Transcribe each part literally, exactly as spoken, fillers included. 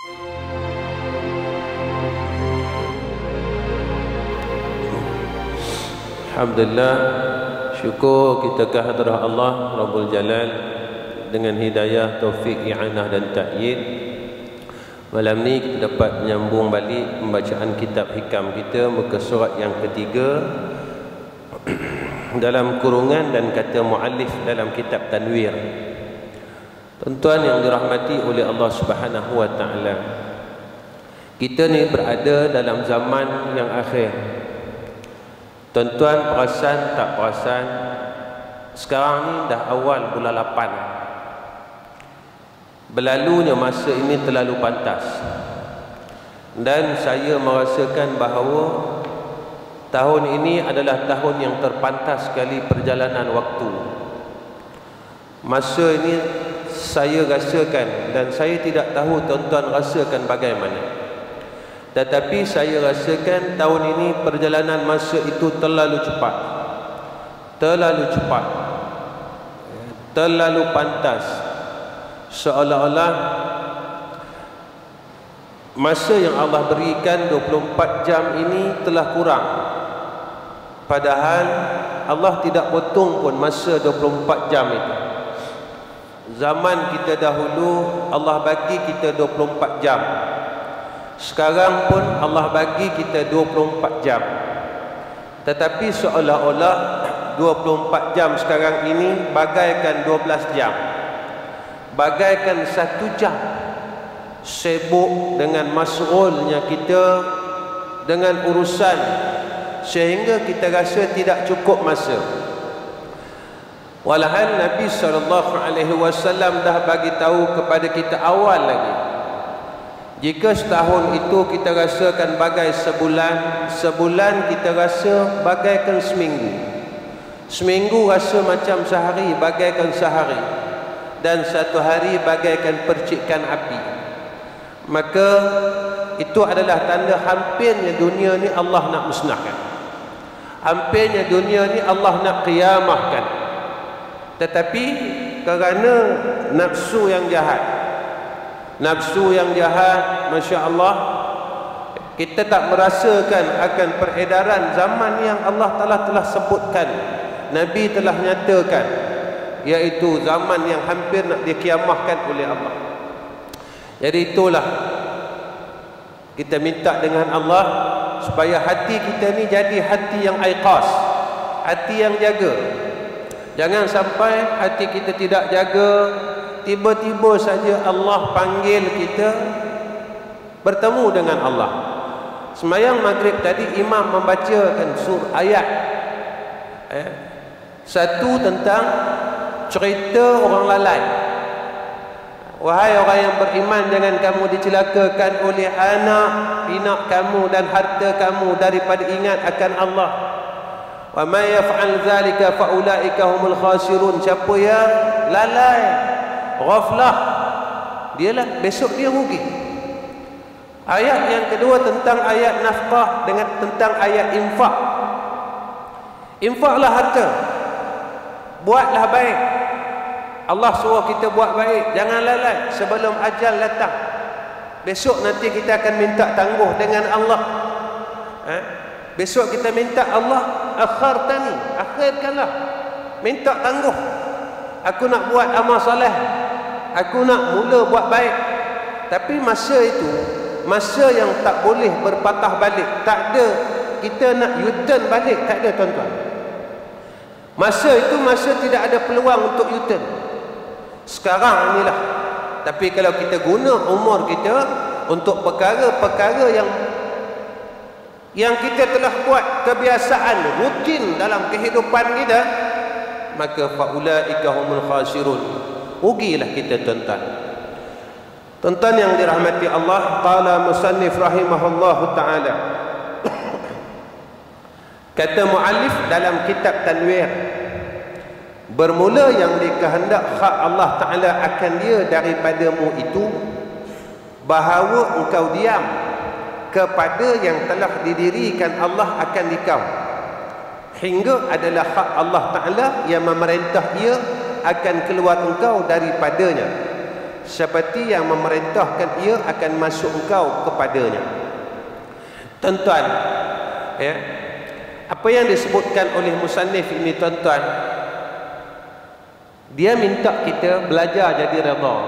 Alhamdulillah, syukur kita ke hadrah Allah Rabbul Jalal dengan hidayah, taufik, i'anah dan ta'yid. Malam ni kita dapat menyambung balik pembacaan kitab hikam kita, muka surat yang ketiga dalam kurungan dan kata muallif dalam kitab Tanwir. Tuan-tuan yang dirahmati oleh Allah Subhanahu wa taala, kita ni berada dalam zaman yang akhir. Tuan-tuan perasan tak perasan, sekarang ni dah awal bulan lapan. Berlalunya masa ini terlalu pantas. Dan saya merasakan bahawa tahun ini adalah tahun yang terpantas sekali perjalanan waktu. Masa ini saya rasakan, dan saya tidak tahu tuan-tuan rasakan bagaimana, tetapi saya rasakan tahun ini perjalanan masa itu terlalu cepat. Terlalu cepat. Terlalu pantas. Seolah-olah masa yang Allah berikan dua puluh empat jam ini telah kurang. Padahal Allah tidak potong pun masa dua puluh empat jam itu. Zaman kita dahulu Allah bagi kita dua puluh empat jam. Sekarang pun Allah bagi kita dua puluh empat jam. Tetapi seolah-olah dua puluh empat jam sekarang ini bagaikan dua belas jam, bagaikan satu jam. Sibuk dengan mas'ulnya kita, dengan urusan, sehingga kita rasa tidak cukup masa. Walhal Nabi sallallahu alaihi wasallam dah bagi tahu kepada kita awal lagi, jika setahun itu kita rasakan bagai sebulan, sebulan kita rasa bagaikan seminggu, seminggu rasa macam sehari bagaikan sehari, dan satu hari bagaikan percikan api. Maka itu adalah tanda hampirnya dunia ni Allah nak musnahkan. Hampirnya dunia ni Allah nak qiyamahkan. Tetapi kerana nafsu yang jahat, nafsu yang jahat, Masya Allah, kita tak merasakan akan peredaran zaman yang Allah Ta'ala telah sebutkan, Nabi telah nyatakan, iaitu zaman yang hampir nak dikiamahkan oleh Allah. Jadi itulah kita minta dengan Allah supaya hati kita ni jadi hati yang aiqas, hati yang jaga. Jangan sampai hati kita tidak jaga, tiba-tiba saja Allah panggil kita bertemu dengan Allah. Sembahyang maghrib tadi imam membacakan surah ayat eh, satu tentang cerita orang lalai. Wahai orang yang beriman, jangan kamu dicelakakan oleh anak, pinak kamu dan harta kamu daripada ingat akan Allah. Wa may yaf'al dzalika fa ulaika humul khasirun. Siapa yang lalai, ghaflah, dialah besok dia rugi. Ayat yang kedua tentang ayat nafkah dengan tentang ayat infak. Infaklah harta, buatlah baik. Allah suruh kita buat baik, jangan lalai sebelum ajal datang. Besok nanti kita akan minta tangguh dengan Allah. Ha? Besok kita minta Allah, akhartani, akhirkanlah, minta tangguh. Aku nak buat amal soleh, aku nak mula buat baik. Tapi masa itu masa yang tak boleh berpatah balik. Tak ada kita nak U-turn balik, tak ada tuan-tuan. Masa itu masa tidak ada peluang untuk U-turn. Sekarang inilah. Tapi kalau kita guna umur kita untuk perkara-perkara yang yang kita telah buat kebiasaan rutin dalam kehidupan kita, maka faulaika humul khasirun. Rugilah kita tuan-tuan. Tuan-tuan yang dirahmati Allah, qala musannif rahimahullahu taala. Kata muallif dalam kitab Tanwir, bermula yang dikehendak hak Allah Ta'ala akan dia daripadamu itu, bahawa engkau diam kepada yang telah didirikan Allah akan dikau, hingga adalah hak Allah Ta'ala yang memerintah ia akan keluar engkau daripadanya, seperti yang memerintahkan ia akan masuk engkau kepadanya. Tuan-tuan, ya, apa yang disebutkan oleh musannif ini, tuan-tuan, dia minta kita belajar jadi redha.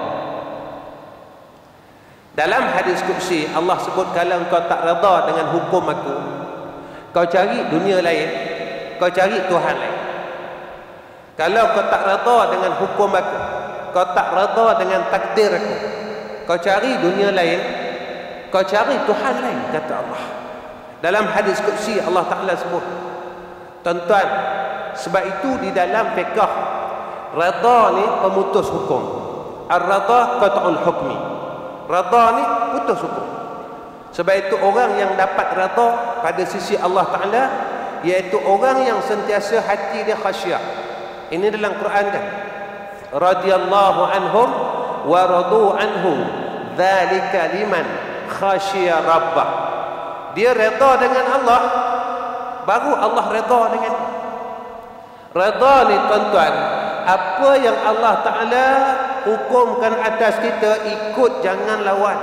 Dalam hadis qudsi Allah sebut, kalau engkau tak redha dengan hukum aku, kau cari dunia lain, kau cari Tuhan lain. Kalau kau tak redha dengan hukum aku, kau tak redha dengan takdir aku, kau cari dunia lain, kau cari Tuhan lain, kata Allah. Dalam hadis qudsi Allah Ta'ala sebut, tuan-tuan, sebab itu di dalam fiqh, redha ni pemutus hukum. Ar-redha qat'ul hukmi. Redha ni putus hukum. Sebab itu orang yang dapat redha pada sisi Allah Ta'ala, iaitu orang yang sentiasa hati dia khasyah. Ini dalam Quran kan, radhiyallahu anhum wa radu anhu dzalika liman khasyiya rabbah. Dia redha dengan Allah, baru Allah redha dengan dia. Redha ni, tuan-tuan, apa yang Allah Ta'ala hukumkan atas kita, ikut, jangan lawan.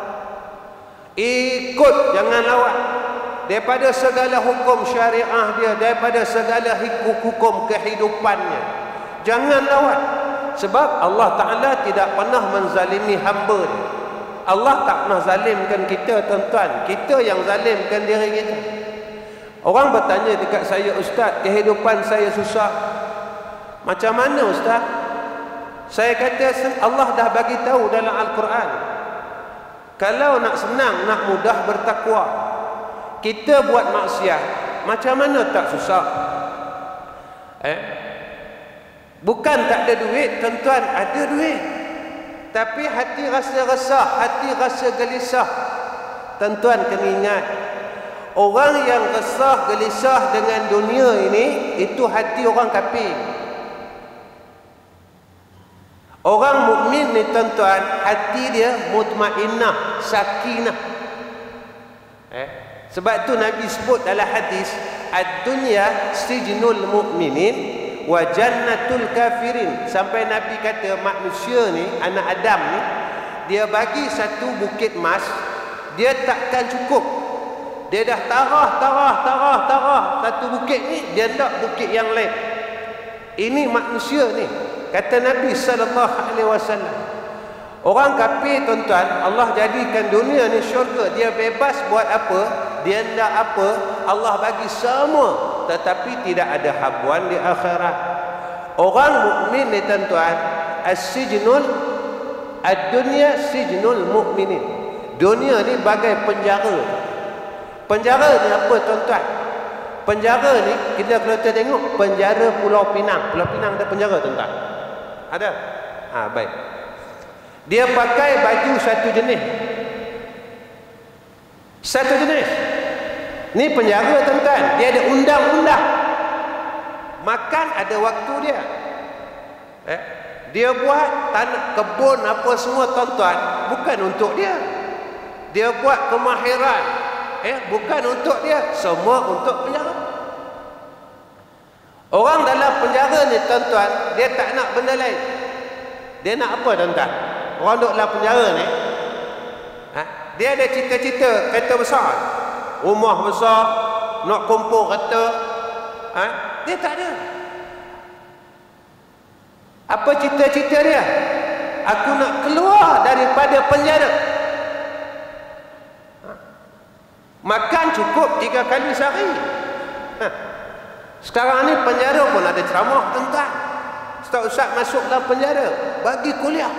Ikut, jangan lawan. Daripada segala hukum syariah dia, daripada segala hukum kehidupannya, jangan lawan. Sebab Allah Ta'ala tidak pernah menzalimi hamba dia. Allah tak pernah zalimkan kita, tuan-tuan. Kita yang zalimkan diri kita. Orang bertanya dekat saya, Ustaz, kehidupan saya susah. Macam mana, Ustaz? Saya kata, Allah dah bagi tahu dalam Al-Quran, kalau nak senang, nak mudah, bertakwa. Kita buat maksiat, macam mana tak susah? Eh? Bukan tak ada duit, tuan-tuan, ada duit. Tapi hati rasa resah, hati rasa gelisah. Tuan-tuan kena ingat, orang yang resah, gelisah dengan dunia ini, itu hati orang kafir. Orang mukmin ni, tuan-tuan, hati dia mutmainnah, sakinah. Eh? Sebab tu Nabi sebut dalam hadis, ad-dunya sijnul mu'minin wa jannatul kafirin. Sampai Nabi kata, manusia ni, anak Adam ni, dia bagi satu bukit emas, dia takkan cukup. Dia dah tarah, tarah, tarah, tarah satu bukit ni, dia nak bukit yang lain. Ini manusia ni, kata Nabi sallallahu alaihi wasallam. Orang kafir, tuan-tuan, Allah jadikan dunia ni syurga, dia bebas buat apa, dia nak apa, Allah bagi semua, tetapi tidak ada habuan di akhirat. Orang mukmin ni, tuan-tuan, as-sijnul ad-dunya sijnul mukminin. Dunia ni bagai penjara. Penjara ni apa, tuan-tuan? Penjara ni, kita kalau kita tengok penjara Pulau Pinang. Pulau Pinang ada penjara, tuan-tuan? Ada? Ha, baik. Dia pakai baju satu jenis. Satu jenis. Ni penjara, tuan-tuan. Dia ada undang-undang. Makan ada waktu dia. Eh? Dia buat tanah, kebun apa semua, tuan-tuan, bukan untuk dia. Dia buat kemahiran, eh, bukan untuk dia. Semua untuk penjara. Orang dalam penjara ni, tuan-tuan, dia tak nak benda lain. Dia nak apa, tuan-tuan? Orang duduk dalam penjara ni, ha? Dia ada cita-cita kereta besar, rumah besar, nak kumpul kereta, ha? Dia tak ada. Apa cita-cita dia? Aku nak keluar daripada penjara. Ha? Makan cukup tiga kali sehari. Ha? Sekarang ni penjara pun ada ceramah, tuan-tuan. Ustaz-ustaz masuk dalam penjara, bagi kuliah.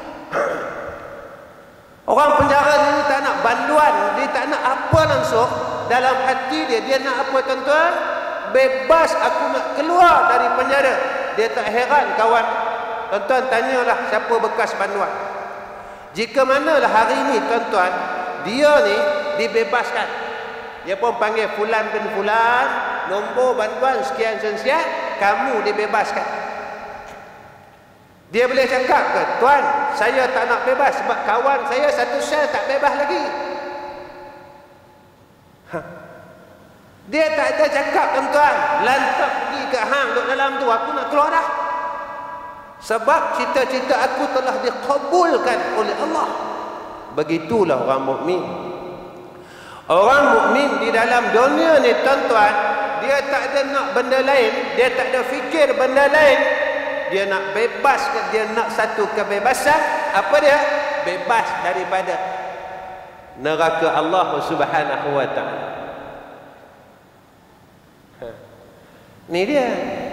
Orang penjara ni tak nak banduan, dia tak nak apa langsung. Dalam hati dia, dia nak apa, tuan-tuan? Bebas, aku nak keluar dari penjara. Dia tak heran kawan. Tuan-tuan tanyalah siapa bekas banduan. Jika manalah hari ini, tuan-tuan, dia ni dibebaskan, dia pun panggil fulan bin fulan, nombor banduan sekian sekian, kamu dibebaskan. Dia boleh cakap ke, tuan, saya tak nak bebas sebab kawan saya satu sel tak bebas lagi. Ha. Dia tak ada cakap, tuan-tuan, lantak pergi ke hang duduk dalam tu, aku nak keluar dah. Sebab cita-cita aku telah dikabulkan oleh Allah. Begitulah orang mukmin. Orang mukmin di dalam dunia ni tuan-tuan, dia tak ada nak benda lain, dia tak ada fikir benda lain. Dia nak bebas, dia nak satu kebebasan. Apa dia? Bebas daripada neraka Allah Subhanahu wa taala. Ni dia.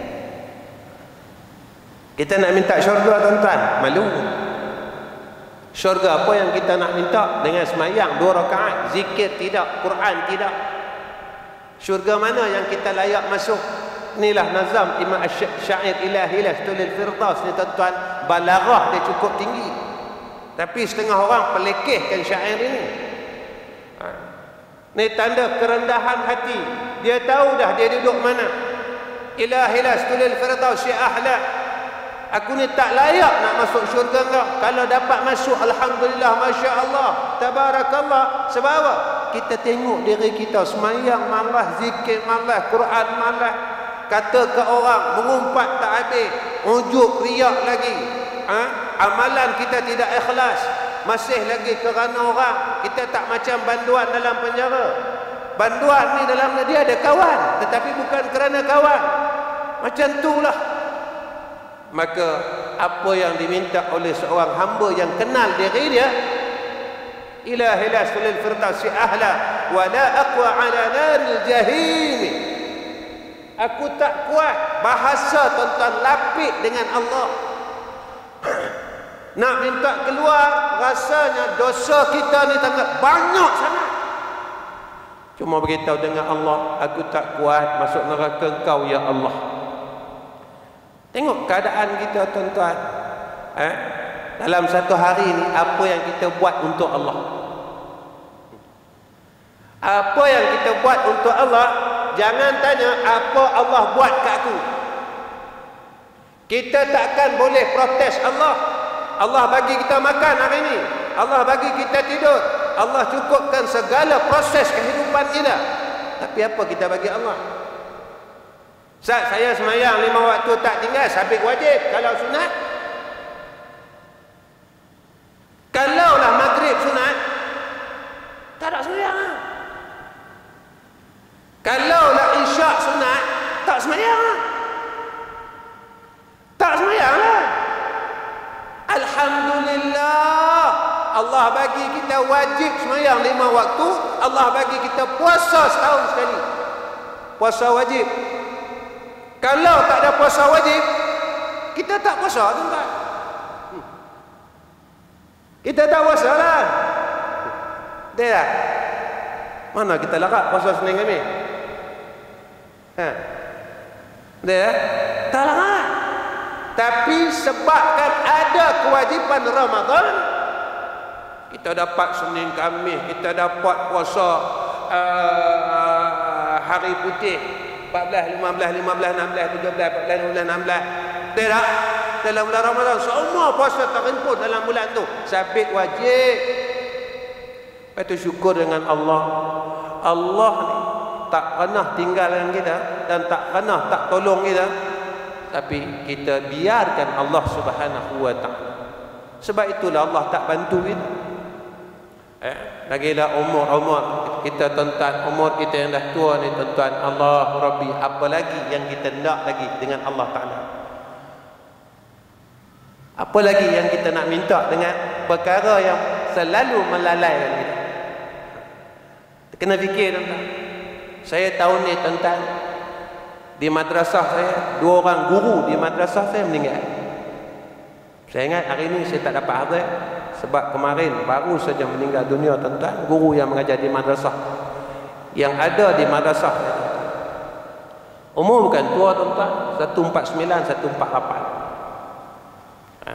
Kita nak minta syurga tuan-tuan, malu. Syurga apa yang kita nak minta? Dengan semayang dua rakaat, zikir tidak, Quran tidak. Syurga mana yang kita layak masuk? Inilah nazam Imam Syair Ilahilah Tulil Firdaus ni tuan-tuan, balaghah dia cukup tinggi. Tapi setengah orang pelekehkan syair ini. Ha. Ni tanda kerendahan hati. Dia tahu dah dia duduk mana. Ilahilah Tulil Firdaus Syekh Ahla. Aku ni tak layak nak masuk syurga engkau. Kalau dapat masuk, alhamdulillah, masya Allah, tabarakallah. Sebab apa? Kita tengok diri kita semayang malas, zikir malas, Quran malas. Kata ke orang, mengumpat tak habis, unjuk riak lagi. Ha? Amalan kita tidak ikhlas, masih lagi kerana orang. Kita tak macam banduan dalam penjara. Banduan ni dalam dia ada kawan, tetapi bukan kerana kawan. Macam itulah. Maka apa yang diminta oleh seorang hamba yang kenal diri dia, ilahilah sulil firdausi ahla wa la aqwa ala naril jahim. Aku tak kuat bahasa tuan-tuan lapik dengan Allah. Nak minta keluar, rasanya dosa kita ni sangat banyak sangat. Cuma beritahu dengan Allah, aku tak kuat masuk neraka Engkau ya Allah. Tengok keadaan kita tuan-tuan. Eh? Dalam satu hari ni, apa yang kita buat untuk Allah? Apa yang kita buat untuk Allah? Jangan tanya apa Allah buat kat aku. Kita takkan boleh protes Allah. Allah bagi kita makan hari ni, Allah bagi kita tidur, Allah cukupkan segala proses kehidupan kita. Tapi apa kita bagi Allah? Ustaz, saya semayang lima waktu tak tinggal, sabit wajib. Kalau sunat, kalaulah maghrib sunat, tak ada semayang. Kalaulah isyak sunat, tak semayang. Tak semayang lah. Alhamdulillah, Allah bagi kita wajib semayang lima waktu. Allah bagi kita puasa setahun sekali, puasa wajib. Kalau tak ada puasa wajib, kita tak puasa tuan-tuan. Kita tak puasa lah. Dia lah. Mana kita larat puasa Senin Khamis? Ha. Dia lah. Tak larat. Tapi sebabkan ada kewajipan Ramadan, kita dapat Senin Khamis, kita dapat puasa uh, hari putih, empat belas, lima belas, lima belas, enam belas, tujuh belas, empat belas, lima belas, enam belas. Tidak. Dalam bulan Ramadan semua puasa terhimpun dalam bulan tu. Sabit wajib. Itu syukur dengan Allah. Allah ni tak pernah tinggal dengan kita dan tak pernah tak tolong kita. Tapi kita biarkan Allah Subhanahu wa taala. Sebab itulah Allah tak bantu kita. Eh, lagilah umur-umur kita tuan-tuan, umur kita yang dah tua ni tuan-tuan, Allah Rabbi, apa lagi yang kita nak lagi dengan Allah Ta'ala? Apa lagi yang kita nak minta dengan perkara yang selalu melalaikan kita? Kena fikir tuan-tuan. Saya tahun ni tuan-tuan, di madrasah saya, dua orang guru di madrasah saya meninggal. Saya ingat hari ni saya tak dapat hadir, sebab kemarin baru saja meninggal dunia tuan-tuan guru yang mengajar di madrasah, yang ada di madrasah. Umur bukan tua tuan-tuan, seratus empat puluh sembilan, seratus empat puluh lapan. Ha.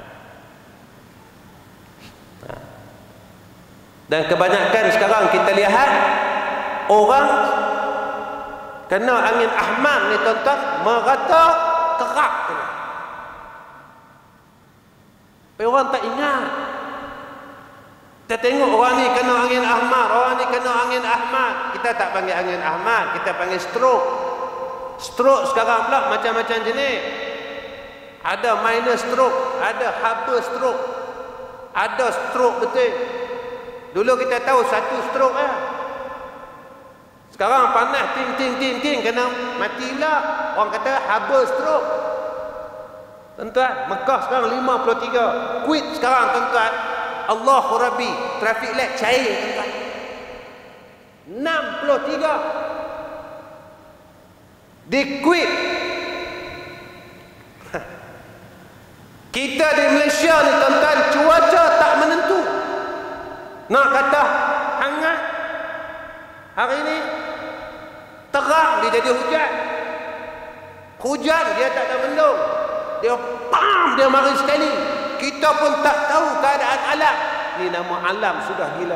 Ha. Dan kebanyakan sekarang kita lihat orang kena angin ahmad ni tuan-tuan, merata kerak kena. Tapi orang tak ingat. Kita tengok orang ni kena angin ahmad, orang ni kena angin ahmad. Kita tak panggil angin ahmad, kita panggil stroke. Stroke sekarang pula macam-macam jenis. Ada minor stroke, ada haba stroke, ada stroke betul. Dulu kita tahu satu stroke lah. Sekarang panas ting ting ting ting kena mati pula. Orang kata haba stroke. Tuan-tuan, Mekah sekarang lima puluh tiga. Kuwait sekarang tuan-tuan, Allahu Rabbi, traffic light cair tuan-tuan. enam puluh tiga. Di Kuwait. Kita di Malaysia ni tuan-tuan, cuaca tak menentu. Nak kata hangat, hari ni terang dia jadi hujan. Hujan dia tak ada mendung. Dia pam, dia mari sekali. Kita pun tak tahu keadaan alam. Ni nama alam sudah gila.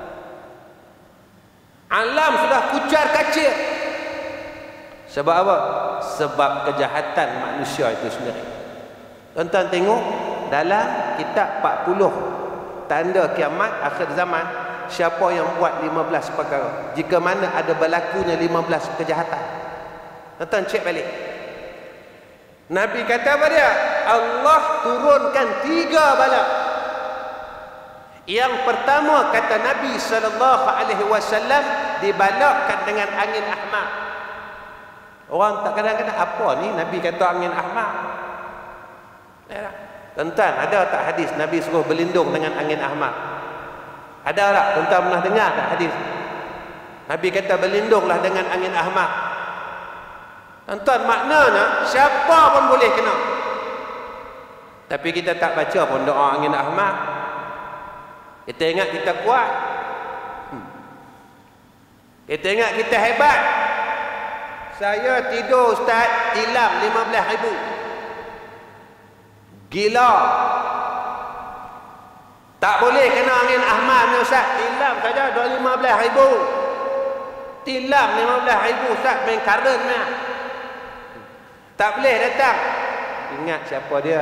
Alam sudah kucar kacir. Sebab apa? Sebab kejahatan manusia itu sendiri. Tuan-tuan tengok dalam kitab empat puluh tanda kiamat akhir zaman, siapa yang buat lima belas perkara. Jika mana ada berlakunya lima belas kejahatan. Tuan-tuan cek balik. Nabi kata apa dia? Allah turunkan tiga bala. Yang pertama kata Nabi sallallahu alaihi wasallam, dibalakkan dengan angin ahmar. Orang tak kadang-kadang apa ni Nabi kata angin ahmar. Ya, tuan-tuan, ada tak hadis Nabi suruh berlindung dengan angin ahmar? Ada tak? Tuan-tuan pernah dengar tak hadis? Nabi kata berlindunglah dengan angin ahmar. Tuan-tuan, maknanya siapa pun boleh kena. Tapi kita tak baca pun doa angin ahmar. Kita ingat kita kuat. hmm. Kita ingat kita hebat. Saya tidur ustaz, tilam lima belas ribu. Gila. Tak boleh kena angin ahmar ni ustaz. Tilam saja dah lima belas ribu. Tilam lima belas ribu ustaz, main karen ni. Tak boleh datang. Ingat siapa dia?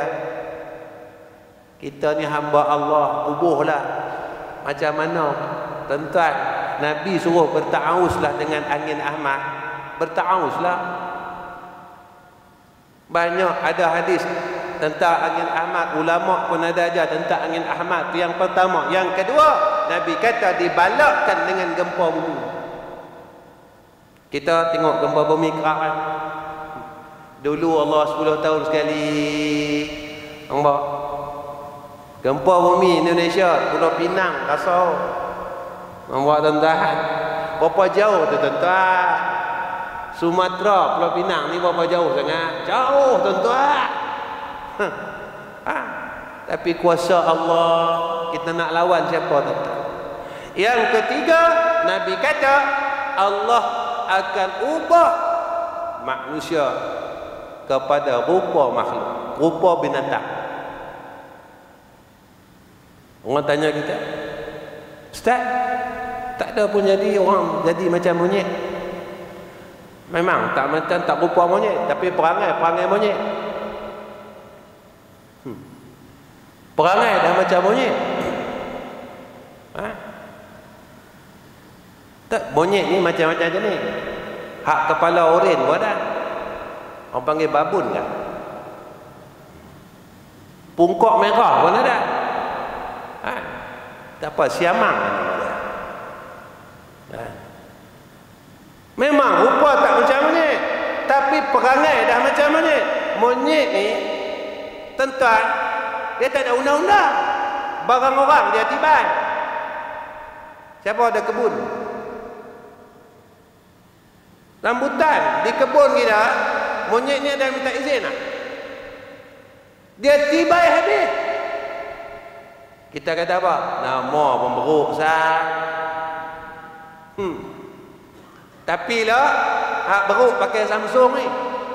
Kita ni hamba Allah, bubuhlah. Macam mana? Tuan-tuan, Nabi suruh berta'awuzlah dengan angin ahmar. Berta'awuzlah. Banyak ada hadis tentang angin ahmar. Ulama pun ada ajar tentang angin ahmar. Itu yang pertama. Yang kedua, Nabi kata dibalakkan dengan gempa bumi. Kita tengok gempa bumi kerak kan? Dulu Allah sepuluh tahun sekali. Nampak? Gempa bumi Indonesia, Pulau Pinang, Kasau. Nampak tuan-tuan? Berapa jauh tu tuan-tuan? Sumatera, Pulau Pinang ni berapa jauh sangat? Jauh tuan-tuan. Ha. Tapi kuasa Allah, kita nak lawan siapa tuan-tuan? Yang ketiga, Nabi kata Allah akan ubah manusia kepada rupa makhluk, rupa binatang. Orang tanya kita, Ustaz, tak ada pun jadi orang jadi macam monyet. Memang tak macam tak rupa monyet, tapi perangai perangai monyet. Hmm. Perangai dah macam monyet. Ha? Tak, monyet ni macam-macam jenis. Hak kepala oren pun ada. Orang panggil babun kan? Pungkok merah pun ada. Ha? Tak apa, siamang kan ada. Ha? Memang rupa tak macam monyet, tapi perangai dah macam monyet. Monyet ni, tuan-tuan, dia tak ada undang-undang. Barang orang dia tibai. Siapa ada kebun? Rambutan di kebun kita, monyetnya dah minta izin lah. Dia tibai habis. Kita kata apa? Nama pemberuk sah. Hmm. Tapi lah, hak beruk pakai Samsung ni.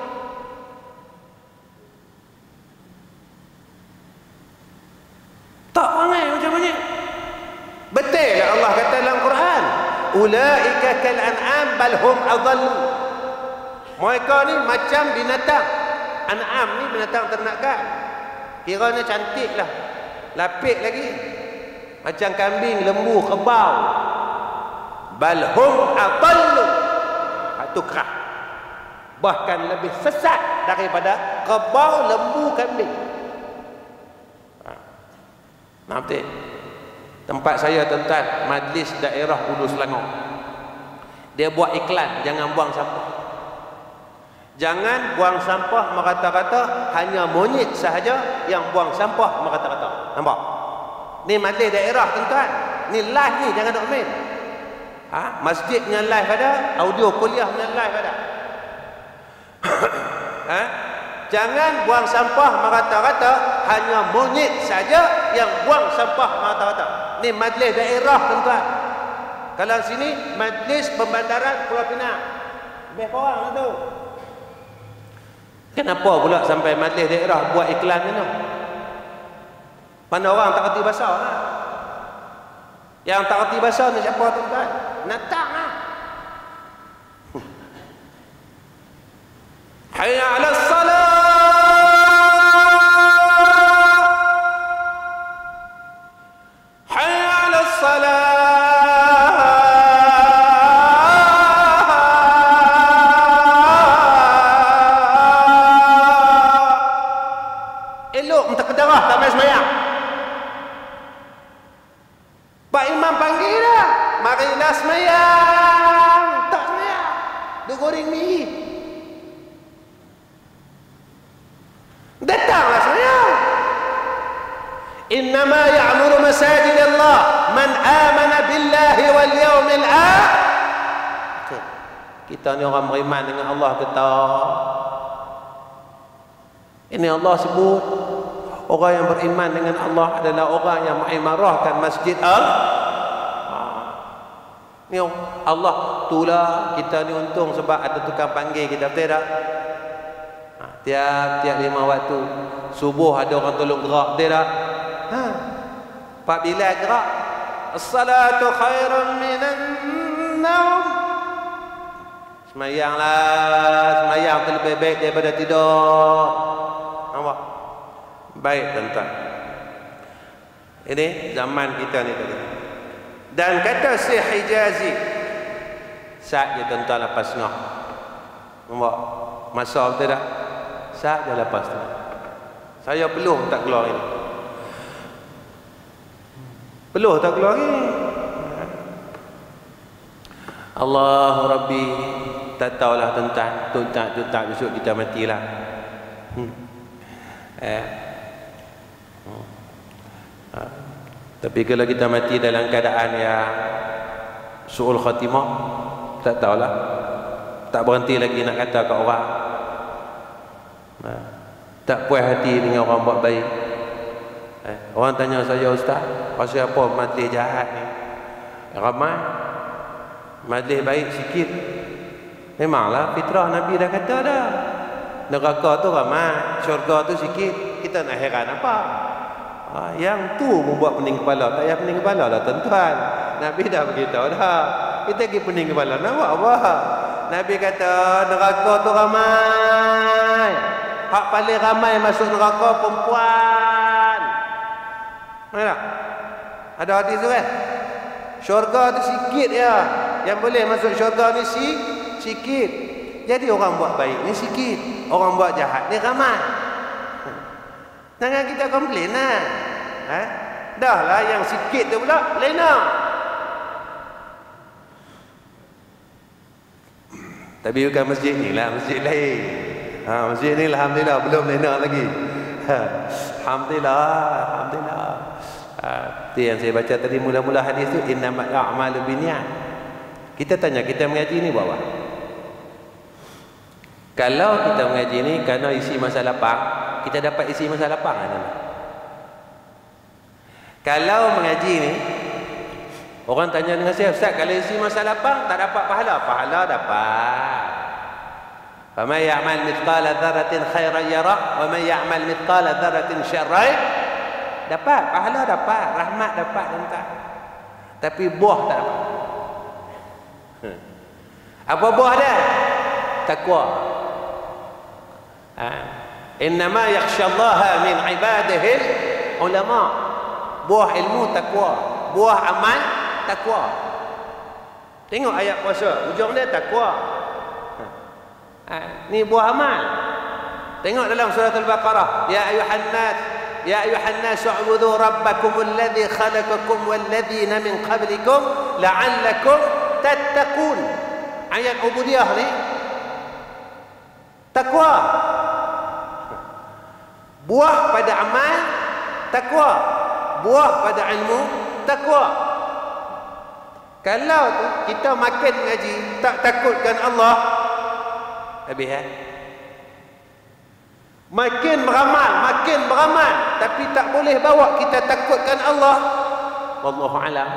Tak perangai macam monyet. Betul lah Allah kata dalam Quran, ulaika kal an'am bal hum adallu. Mereka ni macam binatang. An'am ni binatang ternakan. Kiranya cantik lah, lapik lagi. Macam kambing, lembu, kerbau. Bal hum adallu. Itu kerah. Bahkan lebih sesat daripada kerbau, lembu, kambing. Ha. Nampak? Tempat saya tuan-tuan, majlis daerah Ulu Selangor. Dia buat iklan, jangan buang sampah. Jangan buang sampah merata-rata, hanya monyet sahaja yang buang sampah merata-rata. Nampak? Ni majlis daerah tuan-tuan. Ni live ni, jangan duk main. Ha? Masjid punya live ada, audio kuliah punya live ada. Ha? Jangan buang sampah merata-rata, hanya monyet saja yang buang sampah merata-rata. Ni majlis daerah tuan-tuan. Kalau sini majlis pembandaran Pulau Pinang. Lebih kurang tu. Kenapa pula sampai majlis daerah buat iklan ni? Mana orang tak kerti bahasa lah. Yang tak kerti bahasa ni siapa tuan-tuan? Natang lah. Hayya 'alas salat. Hayya 'alas salat. Elok minta kedarah tak main semayang. Pak Imam panggil dah. Marilah semayang. Tak semayang. Dia goreng mi. Datanglah semayang. Innama ya'muru masajid Allah man amana billahi wal yawmil akhir. Kita ni orang beriman dengan Allah ke tak? Ini Allah sebut orang yang beriman dengan Allah adalah orang yang mengimarahkan masjid Allah. Ni Allah tulah kita ni untung sebab ada tukang panggil kita, betul tak? Ha, tiap-tiap lima waktu subuh ada orang tolong gerak, betul tak? Ha. Pak Bilal gerak. As-salatu khairun minan naum. Semayanglah, semayang tu lebih baik daripada tidur. Nampak? Baik tuan-tuan. Ini zaman kita ni tadi. Dan kata Syekh Hijazi, saat je tuan-tuan lepas tengah. Nampak? Masa betul tak? Saat je lepas tengah. Saya peluh tak keluar ini. Peluh tak keluar ini. Allah Rabbi, tak tahulah tuan-tuan. Tuan-tuan, tuan-tuan besok kita matilah. Hmm. Eh. Hmm. Ha. Tapi kalau kita mati dalam keadaan yang su'ul khatimah, tak tahulah. Tak berhenti lagi nak kata kat orang. Nah, tak puas hati dengan orang buat baik. Eh, orang tanya saya, Ustaz, pasal apa majlis jahat ni? Ramai. Majlis baik sikit. Memanglah fitrah Nabi dah kata dah. Neraka tu ramai, syurga tu sikit. Kita nak heran apa? Ha, yang tu membuat pening kepala. Tak payah pening kepala lah tuan-tuan. Nabi dah beritahu dah. Kita pergi pening kepala nak buat apa? Nabi kata neraka tu ramai. Hak paling ramai masuk neraka perempuan. Mana? Ada hadis tu kan? Syurga tu sikit ya. Yang boleh masuk syurga ni si sikit. Jadi orang buat baik ni sikit, orang buat jahat ni ramai. Jangan kita komplain lah. Ha? Dah lah yang sikit tu pula lena. Tapi bukan masjid ni lah, masjid lain. Ha, masjid ni alhamdulillah belum lena lagi. Ha, alhamdulillah, alhamdulillah. Ha, itu yang saya baca tadi mula-mula hadis tu, innamal a'malu binniyat. Kita tanya, kita mengaji ni buat apa? Kalau kita mengaji ni kerana isi masa lapang, kita dapat isi masa lapang kan? Kalau mengaji ni, orang tanya dengan saya, Ustaz, kalau isi masa lapang tak dapat pahala? Pahala dapat. Faman ya'mal mithqala dzarratin khairan yara wa man ya'mal mithqala dzarratin syarran dapat. Pahala dapat, rahmat dapat tuan-tuan. Tapi buah tak dapat. Hmm. Apa buah dia? Takwa. Ha. Innama yakhshallaha min ibadihi ulama. Buah ilmu takwa, buah amal takwa. Tengok ayat puasa, ujung dia takwa. Ha. Ni buah amal. Tengok dalam surah Al-Baqarah, ya ayuhan nas, ya ayuhan nas u'budu rabbakum alladhi khalaqakum walladhina min qablikum la'allakum tattaqun. Ayat ubudiyah ni takwa. Buah pada amal takwa, buah pada ilmu takwa. Kalau tu kita makin ngaji tak takutkan Allah, habis eh? Makin beramal, makin beramal tapi tak boleh bawa kita takutkan Allah, wallahu alam.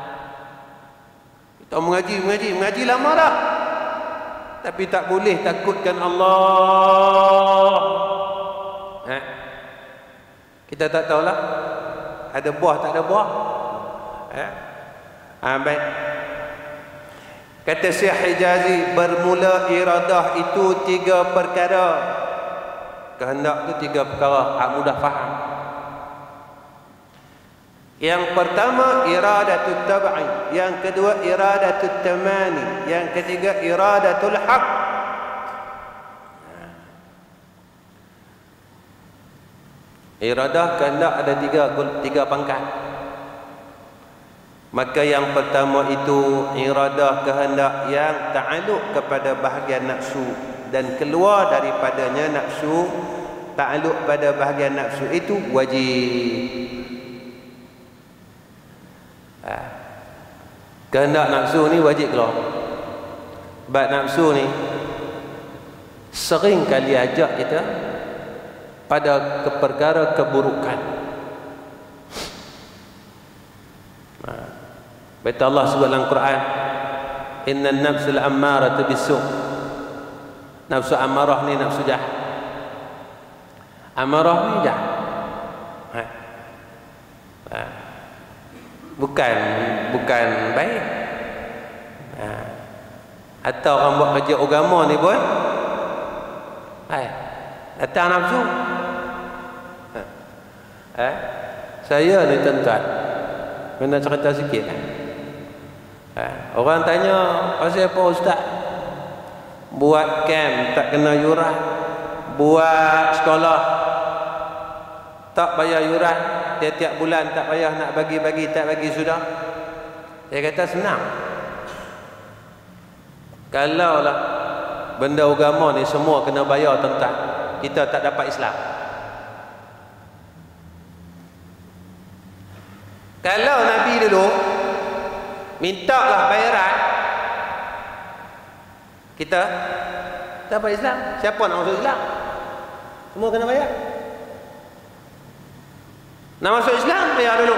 Kita mengaji, mengaji, mengaji lama dah tapi tak boleh takutkan Allah. Ha? Kita tak tahulah ada buah tak ada buah. Ha? Ha, baik. Kata Syekh Hijazi, bermula iradah itu tiga perkara. Kehendak itu tiga perkara, hak mudah faham. Yang pertama iradatul tab'i, yang kedua iradatul tamani, yang ketiga iradatul haq. Iradah kehendak ada tiga tiga pangkat. Maka yang pertama itu iradah kehendak yang ta'alluq kepada bahagian nafsu dan keluar daripadanya nafsu, ta'alluq pada bahagian nafsu itu wajib. Ha. Kehendak nafsu ni wajib keluar. Sebab nafsu ni sering kali ajak kita pada perkara keburukan. Ha. Betul Allah sebut dalam Quran, innan nafsul ammaratu bisu'. Nafsu amarah ni nafsu jahat. Amarah ni jahat. Ha. Ha. Bukan bukan baik. Ha. Atau orang buat kerja agama ni pun hai, datang nafsu. Ha. Ha. Saya ni tuan-tuan, kena cerita sikit kan? Ha. Orang tanya, pasal apa ustaz? Buat camp tak kena yuran, buat sekolah tak bayar yuran, tiap-tiap bulan tak payah nak bagi-bagi, tak bagi sudah. Saya kata senang. Kalaulah benda agama ni semua kena bayar tuan-tuan, kita tak dapat Islam. Kalau Nabi dulu mintalah bayaran, kita dapat Islam. Siapa nak masuk Islam? Semua kena bayar. Nak masuk Islam bayar dulu.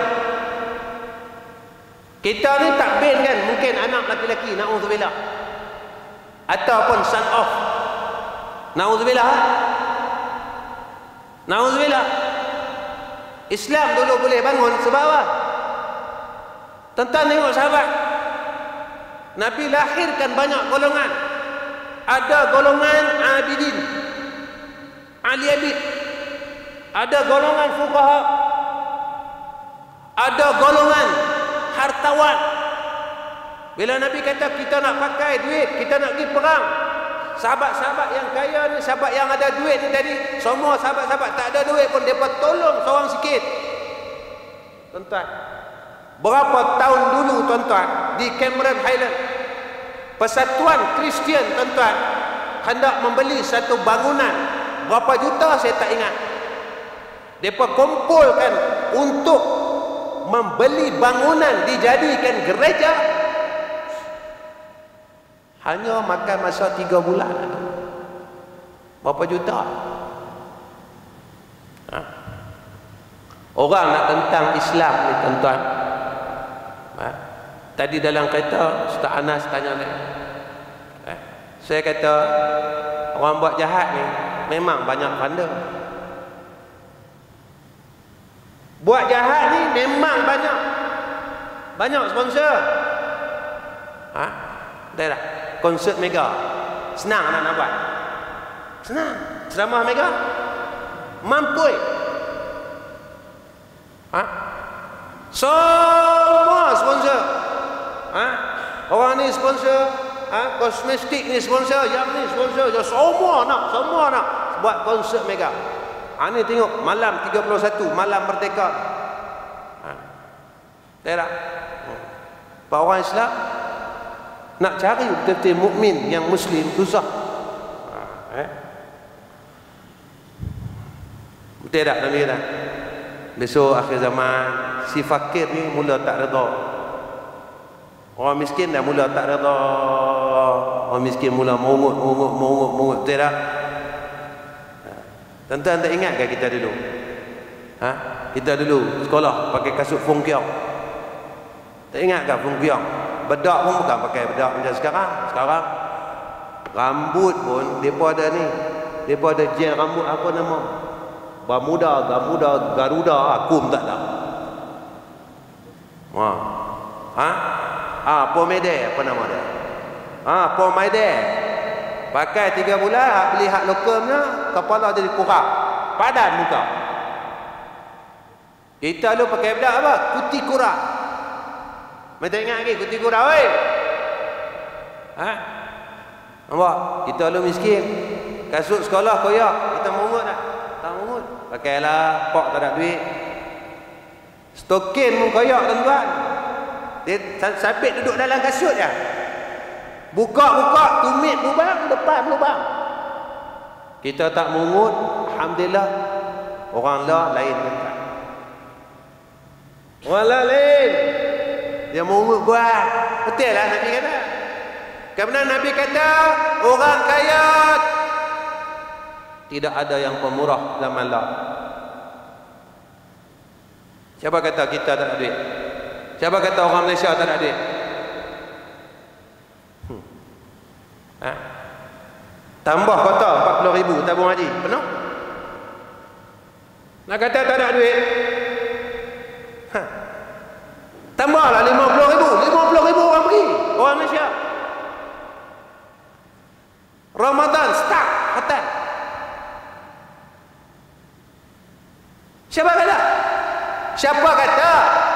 Kita ni takbir kan, mungkin anak laki-laki, na'udzubillah, ataupun son of, na'udzubillah, na'udzubillah. Islam dulu boleh bangun sebab apa? Tuan-tuan tengok sahabat Nabi lahirkan banyak golongan. Ada golongan abidin, ahli abid, ada golongan fuqaha, ada golongan hartawan. Bila Nabi kata kita nak pakai duit, kita nak pergi perang, sahabat-sahabat yang kaya ni, sahabat yang ada duit ni tadi, semua sahabat-sahabat tak ada duit pun mereka tolong seorang sikit. Tuan-tuan, berapa tahun dulu tuan-tuan di Cameron Highland, Persatuan Kristian tuan-tuan hendak membeli satu bangunan, berapa juta saya tak ingat. Mereka kumpulkan untuk membeli bangunan dijadikan gereja, hanya makan masa tiga bulan. Berapa juta? Ha? Orang nak tentang Islam ni tuan-tuan. Ha? Tadi dalam kereta Ustaz Anas tanya saya, eh, saya kata orang buat jahat ni memang banyak panda. Buat jahat ni memang banyak banyak sponsor. Ha? Dah dah. Konsert mega senang nak nak buat, senang. Ceramah mega mampu. Ha? Semua sponsor. Ha? Orang ni sponsor, ha? Kosmetik ni sponsor, yang ni sponsor, semua nak, semua nak. buat konsert mega. Ha, ni tengok malam tiga puluh satu, malam merdeka. Ha. Tak? Pak orang Islam nak cari betul-betul mukmin yang muslim susah. Ha, eh? Betul tak Nabi kata? Besok akhir zaman si fakir ni mula tak redha. Orang miskin dah mula tak redha. Orang miskin mula mongut, mongut, mongut, mongut. Betul tak? Tuan-tuan tak ingat ke kita dulu? Ha? Kita dulu sekolah pakai kasut fungkiong. Tak ingat ke fungkiong? Bedak pun bukan pakai bedak macam sekarang. Sekarang rambut pun depa ada ni. Depa ada gel rambut apa nama? Bermuda, Gamuda, Garuda, aku pun tak tahu. Ha. Ha? Ah, pomade apa nama dia? Ah, pomade. Pakai tiga bulan, beli hak lokalnya, kepala jadi kurang. Padan muka. Kita lu pakai bedak apa? Kuti kurang. Mereka ingat lagi kuti kurang, oi. Ha? Nampak? Kita lu miskin. Kasut sekolah koyak, kita mungut tak? Tak mungut. Pakailah, pok tak ada duit. Stokin pun koyak tuan-tuan. Dia sabit duduk dalam kasut je. Buka-buka, tumit lubang, depan lubang. Kita tak mungut, alhamdulillah. Orang lah lain kan. Orang lah lain. Dia mungut buat. Betul lah Nabi kata. Kerana Nabi kata, orang kaya tidak ada yang pemurah zaman lah. Siapa kata kita tak ada duit? Siapa kata orang Malaysia tak ada duit? Hmm. Ha? Tambah kota empat puluh ribu tabung haji. Penuh? Nak kata tak ada duit? Ha. Tambahlah lima puluh ribu. lima puluh ribu orang pergi. Orang Malaysia. Ramadan start. Hotel. Siapa kata? Siapa kata?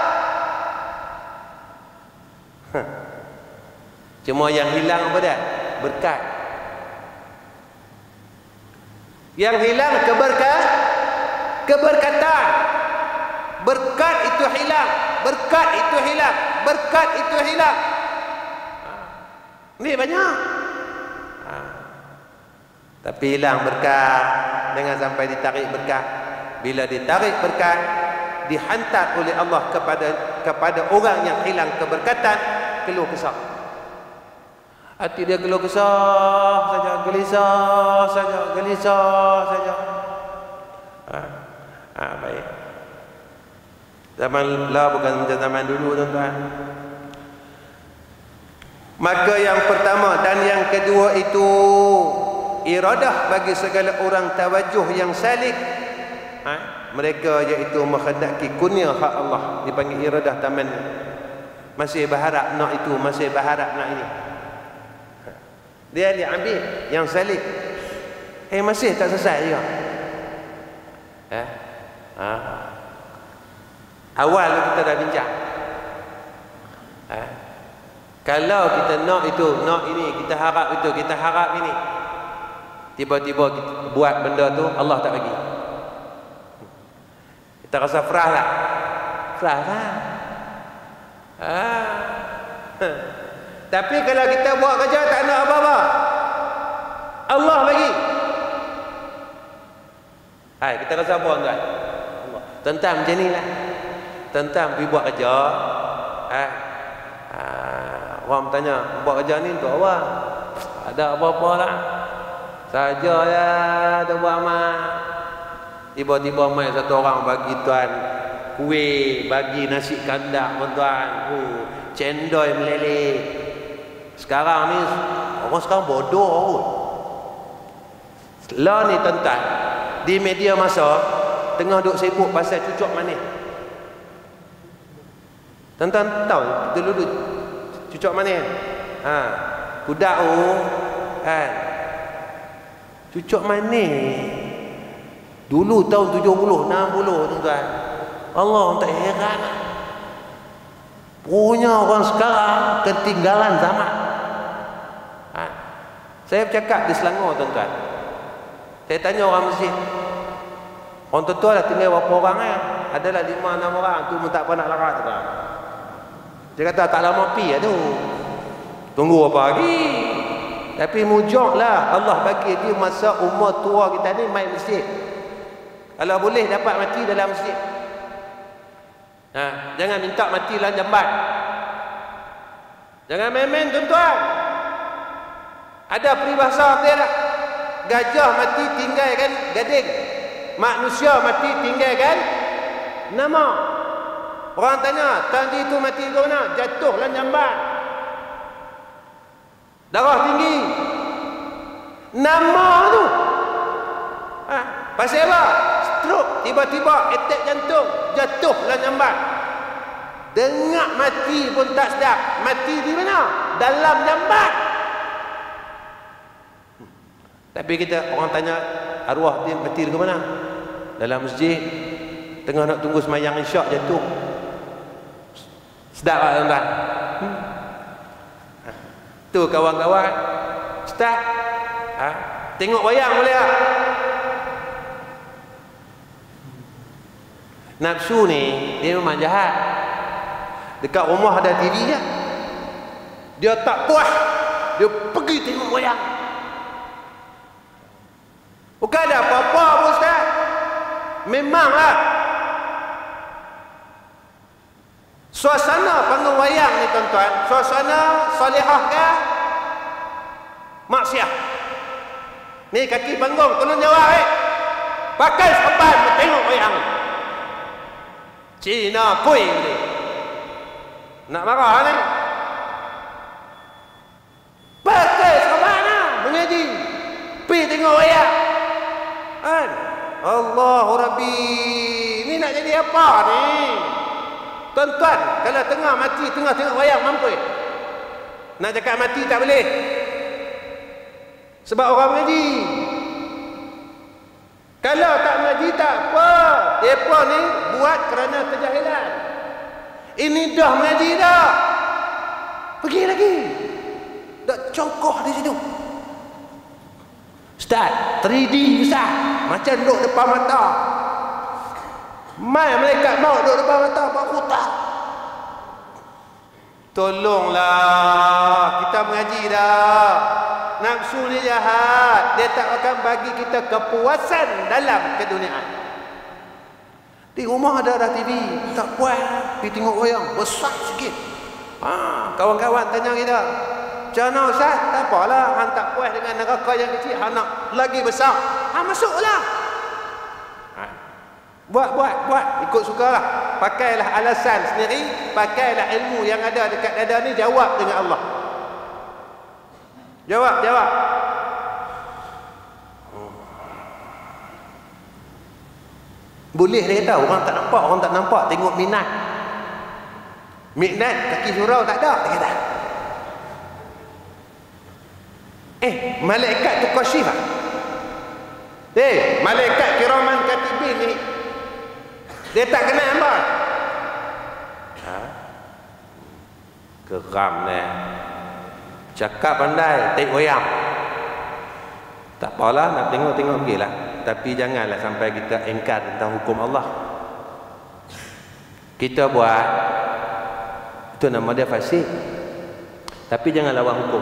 Huh. Cuma yang hilang apa dia? Berkat. Yang hilang keberkat, keberkatan. Berkat itu hilang. Berkat itu hilang. Berkat itu hilang. Ini banyak. Ha. Tapi hilang berkat. Jangan sampai ditarik berkat. Bila ditarik berkat, dihantar oleh Allah kepada kepada orang yang hilang keberkatan, keluh kesah. Hati dia keluh kesah saja, gelisah saja, gelisah saja. Ha, ha, baik. Zaman lah bukan macam zaman dulu tuan-tuan. Maka yang pertama dan yang kedua itu iradah bagi segala orang tawajuh yang salik. Ha? Mereka iaitu menghendaki kurnia hak Allah, dipanggil iradah taman. Masih berharap nak itu, masih berharap nak ini. Dia dia ambil yang salik. Eh masih tak selesai juga. Eh? Ha? Awal kita dah bincang. Eh? Kalau kita nak itu, nak ini, kita harap itu, kita harap ini. Tiba-tiba kita buat benda tu, Allah tak bagi. Kita rasa frah tak? Frah tak? Ah. Tapi kalau kita buat kerja tak nak apa-apa, Allah bagi. Hai, kita rasa apa tuan? Allah. Tentang macam ni lah. Tentang pergi buat kerja. Hai. Ah, orang bertanya, buat kerja ni untuk apa? Ada apa-apa lah. Saja ya, tak buat amal. Tiba-tiba mai satu orang bagi tuan kuih, bagi nasi kandar tuan, oh, cendol meleleh. Sekarang ni orang sekarang bodoh kot. Lah ni tuan-tuan, di media masa tengah duk sibuk pasal cucuk manis. Tuan-tuan tahu dulu dulu cucuk manis. Ha, kudak oh, kan. Cucuk manis. Dulu tahun tujuh puluh, enam puluh tuan-tuan. Allah tak heran. Punya orang sekarang ketinggalan zaman. Ha. Saya bercakap di Selangor tuan-tuan. Saya tanya orang masjid, orang tua-tua lah tinggal berapa orang eh? Adalah lima enam orang, tu pun tak apa nak larat tu kan. Dia kata tak lama pi lah tu. Tunggu apa lagi? Tapi mujurlah Allah bagi dia masa umur tua kita ni main masjid. Kalau boleh dapat mati dalam masjid. Ha, jangan minta mati dalam jamban. Jangan main-main tuan-tuan. Ada peribahasa dia tak? Gajah mati tinggalkan gading. Manusia mati tinggalkan nama. Orang tanya, tadi itu mati ke mana? Jatuh dalam jamban. Darah tinggi. Nama tu. Ha, pasal apa? Stroke, tiba-tiba attack jantung, jatuh dalam jamban. Dengar mati pun tak sedap. Mati di mana? Dalam jamban. Hmm. Tapi kita orang tanya arwah dia mati di mana? Dalam masjid. Tengah nak tunggu semayang isyak jatuh. Sedap tak tuan-tuan? Hmm. Ha. Tu kawan-kawan. Ustaz, ha? Tengok wayang boleh tak? Nafsu ni dia memang jahat. Dekat rumah ada T V je, dia tak puas, dia pergi tengok wayang. Bukan ada apa-apa pun Ustaz. Memanglah suasana panggung wayang ni tuan-tuan, suasana solehah ke maksiat? Ni kaki panggung tolong jawab eh. Pakai serban tengok wayang. Cina kuih ni. Nak marah ni. Pakai serban lah mengaji. Pergi tengok wayang. Kan? Allahu Rabbi. Ni nak jadi apa ni? Tuan-tuan, kalau tengah mati, tengah tengok wayang mampu. Nak cakap mati tak boleh. Sebab orang mengaji. Kalau tak mengaji tak apa. Mereka ni buat kerana kejahilan. Ini dah mengaji dah. Pergi lagi. Dah congkoh di situ. Ustaz, tiga D Ustaz. Macam duduk depan mata. Mai malaikat maut duduk depan mata. Aku tak. Tolonglah. Kita mengaji dah. Nafsu ni jahat. Dia tak akan bagi kita kepuasan dalam keduniaan. Di rumah ada dah T V, tak puas, pergi tengok wayang, besar sikit. Ha, kawan-kawan tanya kita, macam mana Ustaz? Tak apalah, hang tak puas dengan neraka yang kecil, hang nak lagi besar. Ha, masuklah. Ha. Buat, buat, buat, ikut sukalah. Pakailah alasan sendiri, pakailah ilmu yang ada dekat dada ni, jawab dengan Allah. Jawab, jawab. Boleh dia kata, orang tak nampak, orang tak nampak, tengok minat. Minat, kaki surau tak ada, dia kata. Eh, malaikat tu kasyifah. Eh, malaikat kiraman katibin ni, dia tak kenal hamba. Ha? Geram ni. Cakap pandai, tengok wayang. Tak apalah, nak tengok-tengok pergilah. Tapi janganlah sampai kita engkar tentang hukum Allah. Kita buat, itu nama dia fasik. Tapi jangan lawan hukum.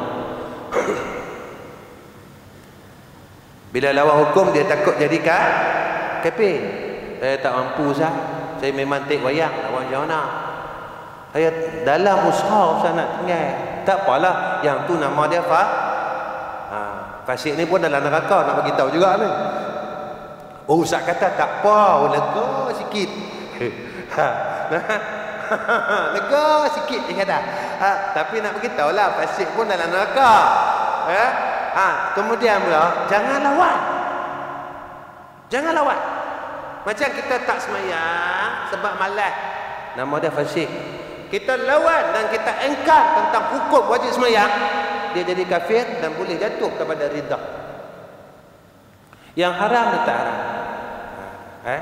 Bila lawan hukum, dia takut jadi kafir. Saya tak mampu Ustaz. Saya memang tengok wayang, lawan macam mana? Saya dalam usaha Ustaz nak tinggal. Tak apalah, yang tu nama dia fa. Ha, fasik ni pun dalam neraka, nak bagi tahu juga ni. Oh, Ustaz kata tak apa, lega sikit. Ha, lega sikit dia kata. Ha, tapi nak bagi tahu lah, fasik pun dalam neraka. Ha? Ha, kemudian pula, jangan lawan. Jangan lawan. Macam kita tak semayang sebab malas, nama dia fasik. Kita lawan dan kita engkar tentang hukum wajib semayang, dia jadi kafir dan boleh jatuh kepada ridha. Yang haram dia tak haram. Eh?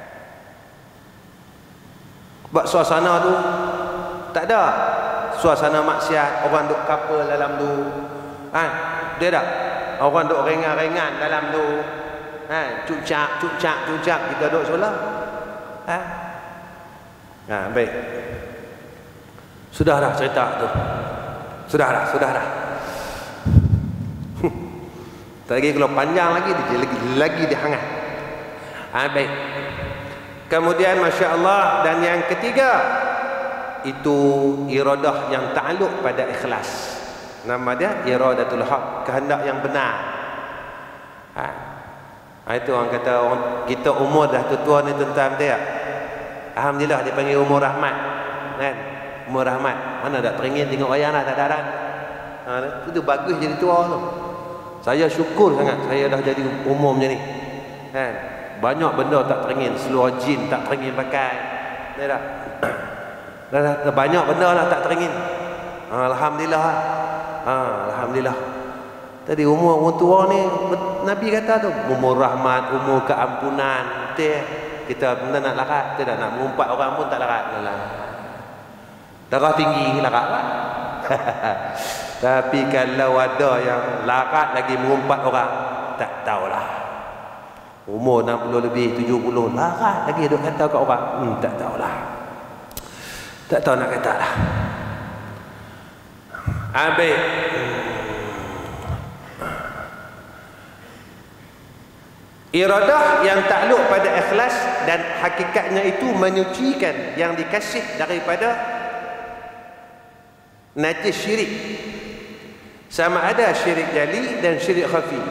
Buat suasana tu tak ada. Suasana maksiat, orang duk couple dalam tu. Ha? Dia tak? Orang duk ringan-ringan dalam tu. Ha, cucak, cucak, cucak kita duduk solat. Ha. Ha, baik. Sudah dah cerita tu. Sudah dah, sudah dah. Tak lagi kalau panjang lagi dia lagi lagi dia hangat. Ha, baik. Kemudian masya-Allah, dan yang ketiga itu iradah yang takluk pada ikhlas. Nama dia iradatul haq, kehendak yang benar. Ha. Ha, itu orang kata orang, kita umur dah tua ni tuan-tuan dia. Alhamdulillah dia panggil umur rahmat. Kan? Umur rahmat. Mana dak teringin tengok wayang dah tak ada dah. Ha, itu bagus jadi tua tu. Saya syukur sangat saya dah jadi umur macam ni. Kan? Banyak benda tak teringin, seluar jin tak teringin pakai. Dah dah. Dah, dah, dah banyak benda lah tak teringin. Ha, alhamdulillah. Ha, alhamdulillah. Tadi umur orang tua ni Nabi kata tu umur rahmat, umur keampunan. Betul. Kita benda nak larat, kita nak mengumpat orang pun tak larat. Darah tinggi larat lah. Tapi kalau ada yang larat lagi mengumpat orang, tak tahulah. Umur enam puluh lebih, tujuh puluh, larat lagi duk kata kat orang, hmm, tak tahulah. Tak tahu nak kata lah. Habis. Iradah yang takluk pada ikhlas dan hakikatnya itu menyucikan yang dikasih daripada najis syirik. Sama ada syirik jali dan syirik khafi.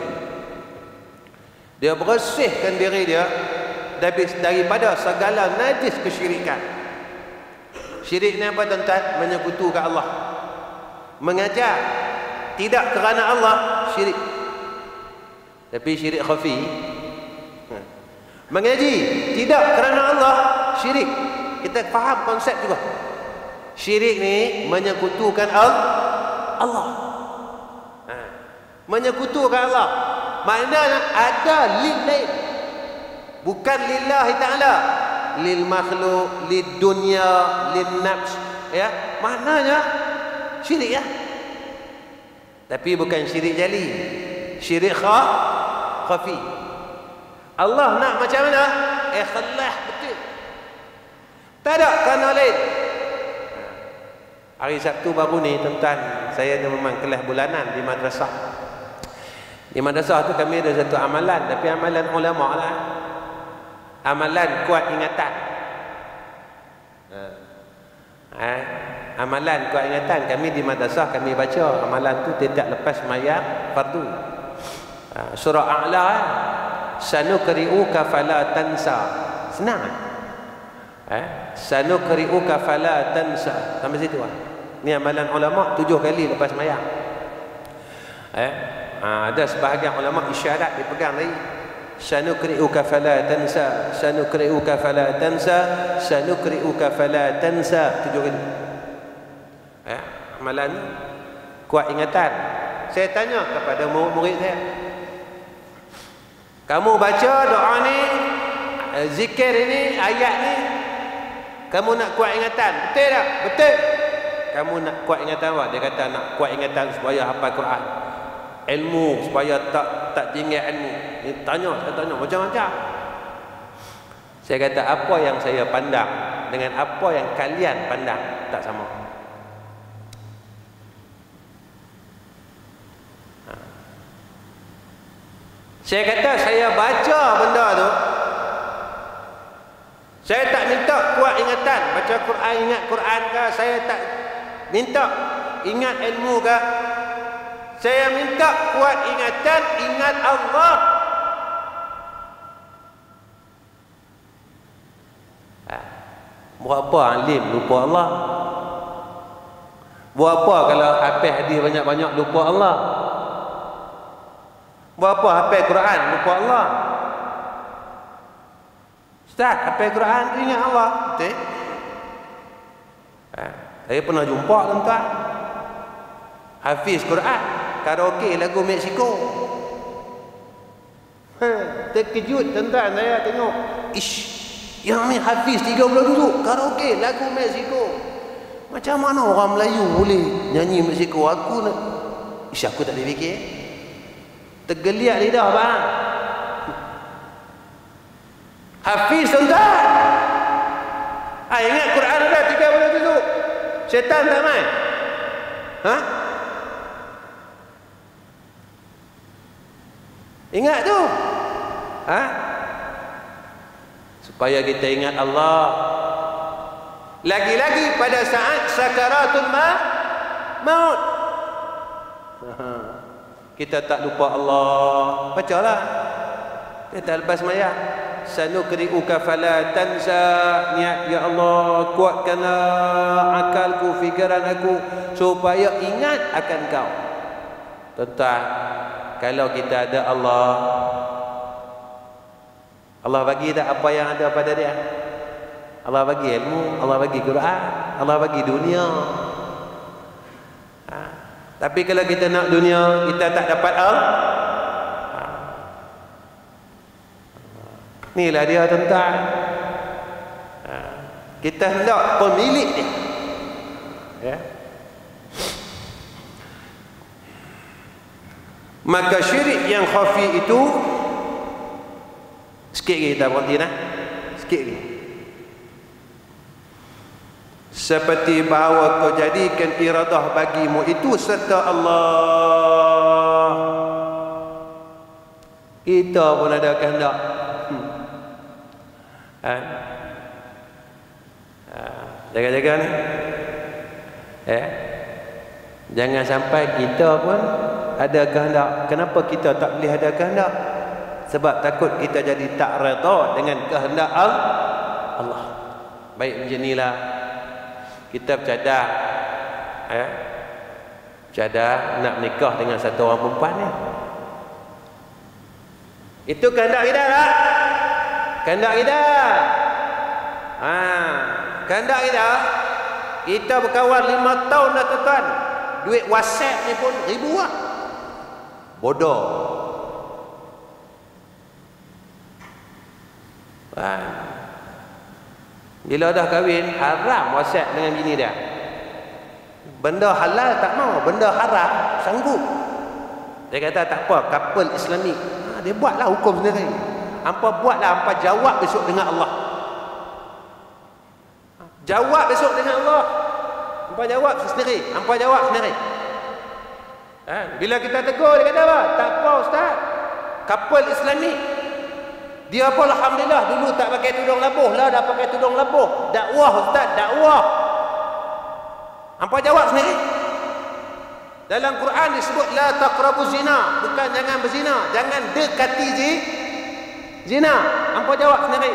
Dia bersihkan diri dia daripada segala najis kesyirikan. Syirik ni apa tuan-tuan? Menyekutukan Allah. Mengajar tidak kerana Allah, syirik. Tapi syirik khafi, mengaji tidak kerana Allah, syirik. Kita faham konsep juga. Syirik ni menyekutukan Allah. Ha. Menyekutukan Allah. Maknanya ada lil lain. Bukan lillahi ta'ala. Lil makhluk, lid dunya, lin nafs. Ya, maknanya syirik ya. Tapi bukan syirik jali. Syirik khafi. Allah nak macam mana? Ikhlas betul. Tak ada kerana lain. Hari Sabtu baru ni tuan-tuan, saya ada memang kelas bulanan di madrasah. Di madrasah tu kami ada satu amalan, tapi amalan ulama lah. Amalan kuat ingatan. Ha. Amalan kuat ingatan kami di madrasah kami baca amalan tu setiap lepas sembahyang fardu. Ha. Surah A'la, sanukri'uka fala tansa. Senang. Eh? Sanukri'uka fala tansa. Sampai situ ah. Ni amalan ulama tujuh kali lepas sembahyang. Eh? Ha, ada sebahagian ulama isyarat dipegang lagi. Sanukri'uka fala tansa, sanukri'uka fala tansa, sanukri'uka fala tansa. Tujuh kali. Eh? Amalan kuat ingatan. Saya tanya kepada murid saya, kamu baca doa ni, zikir ini, ayat ni, kamu nak kuat ingatan, betul tak? Betul. Kamu nak kuat ingatan apa? Dia kata nak kuat ingatan supaya hafal Quran, ilmu supaya tak tak tinggal ilmu. Dia tanya, saya tanya macam-macam. Saya kata apa yang saya pandang dengan apa yang kalian pandang tak sama. Saya kata saya baca benda tu, saya tak minta kuat ingatan, baca Quran ingat Quran ke, saya tak minta ingat ilmu ke, saya minta kuat ingatan, ingat Allah. Ha. Buat apa alim lupa Allah? Buat apa kalau hafal hadis banyak-banyak lupa Allah? Buat apa hafal Quran lupa Allah? Ustaz, hafal Quran ingat Allah. Betul? Ha. Saya pernah jumpa tuan-tuan hafiz Quran karaoke lagu Meksiko. Ha, terkejut tuan-tuan saya tengok. Ish, yang ni hafiz tiga bulan duduk karaoke lagu Meksiko. Macam mana orang Melayu boleh nyanyi Meksiko? Aku nak, ish, aku tak boleh fikir. Tergeliat lidah bang. Hafiz tuan-tuan. Ah, ingat Quran ada tiga puluh juzuk. Syaitan tak main. Ha? Ingat tu. Ha? Supaya kita ingat Allah. Lagi-lagi pada saat sakaratul ma maut. Kita tak lupa Allah. Bacalah. Kita lepas maya. Sanukri'uka fala tansa. Niat, ya Allah, kuatkanlah akalku, fikiran aku supaya ingat akan kau. Tuan-tuan, kalau kita ada Allah, Allah bagi tak apa yang ada pada dia? Allah bagi ilmu, Allah bagi Quran, Allah bagi dunia. Ha. Tapi kalau kita nak dunia, kita tak dapat Allah. Ha. Inilah dia tuan-tuan. Ha. Kita hendak pemilik dia. Ya. Maka syirik yang khafi itu, sikit lagi kita berhenti nah. Sikit lagi. Seperti bahawa kau jadikan iradah bagimu itu serta Allah. Kita pun ada kehendak. Hmm. Ha? Ha. Jaga-jaga ni. Eh? Jangan sampai kita pun ada kehendak. Kenapa kita tak boleh ada kehendak? Sebab takut kita jadi tak redha dengan kehendak Allah. Baik macam inilah kita bercadar, eh? Bercadar nak menikah dengan satu orang perempuan ni. Itu kehendak kita tak? Kehendak kita. Ha, kehendak kita. Kita berkawan lima tahun dah tuan-tuan. Duit WhatsApp ni pun ribu lah. Bodoh. Ha. Bila dah kahwin, haram WhatsApp dengan bini dia. Benda halal tak mau, benda haram sanggup. Dia kata tak apa, couple Islamik. Ha, dia buatlah hukum sendiri. Hampa buatlah, hampa jawab besok dengan Allah. Jawab besok dengan Allah. Hampa jawab sendiri, hampa jawab sendiri. Ha, bila kita tegur, dia kata apa? Tak apa ustaz. Couple Islamik. Dia pun alhamdulillah dulu tak pakai tudung labuh lah, dah pakai tudung labuh. Dakwah ustaz, dakwah. Hampa jawab sendiri. Dalam Quran disebut la taqrabu zina, bukan jangan berzina, jangan dekati zi, zina. Hampa jawab sendiri.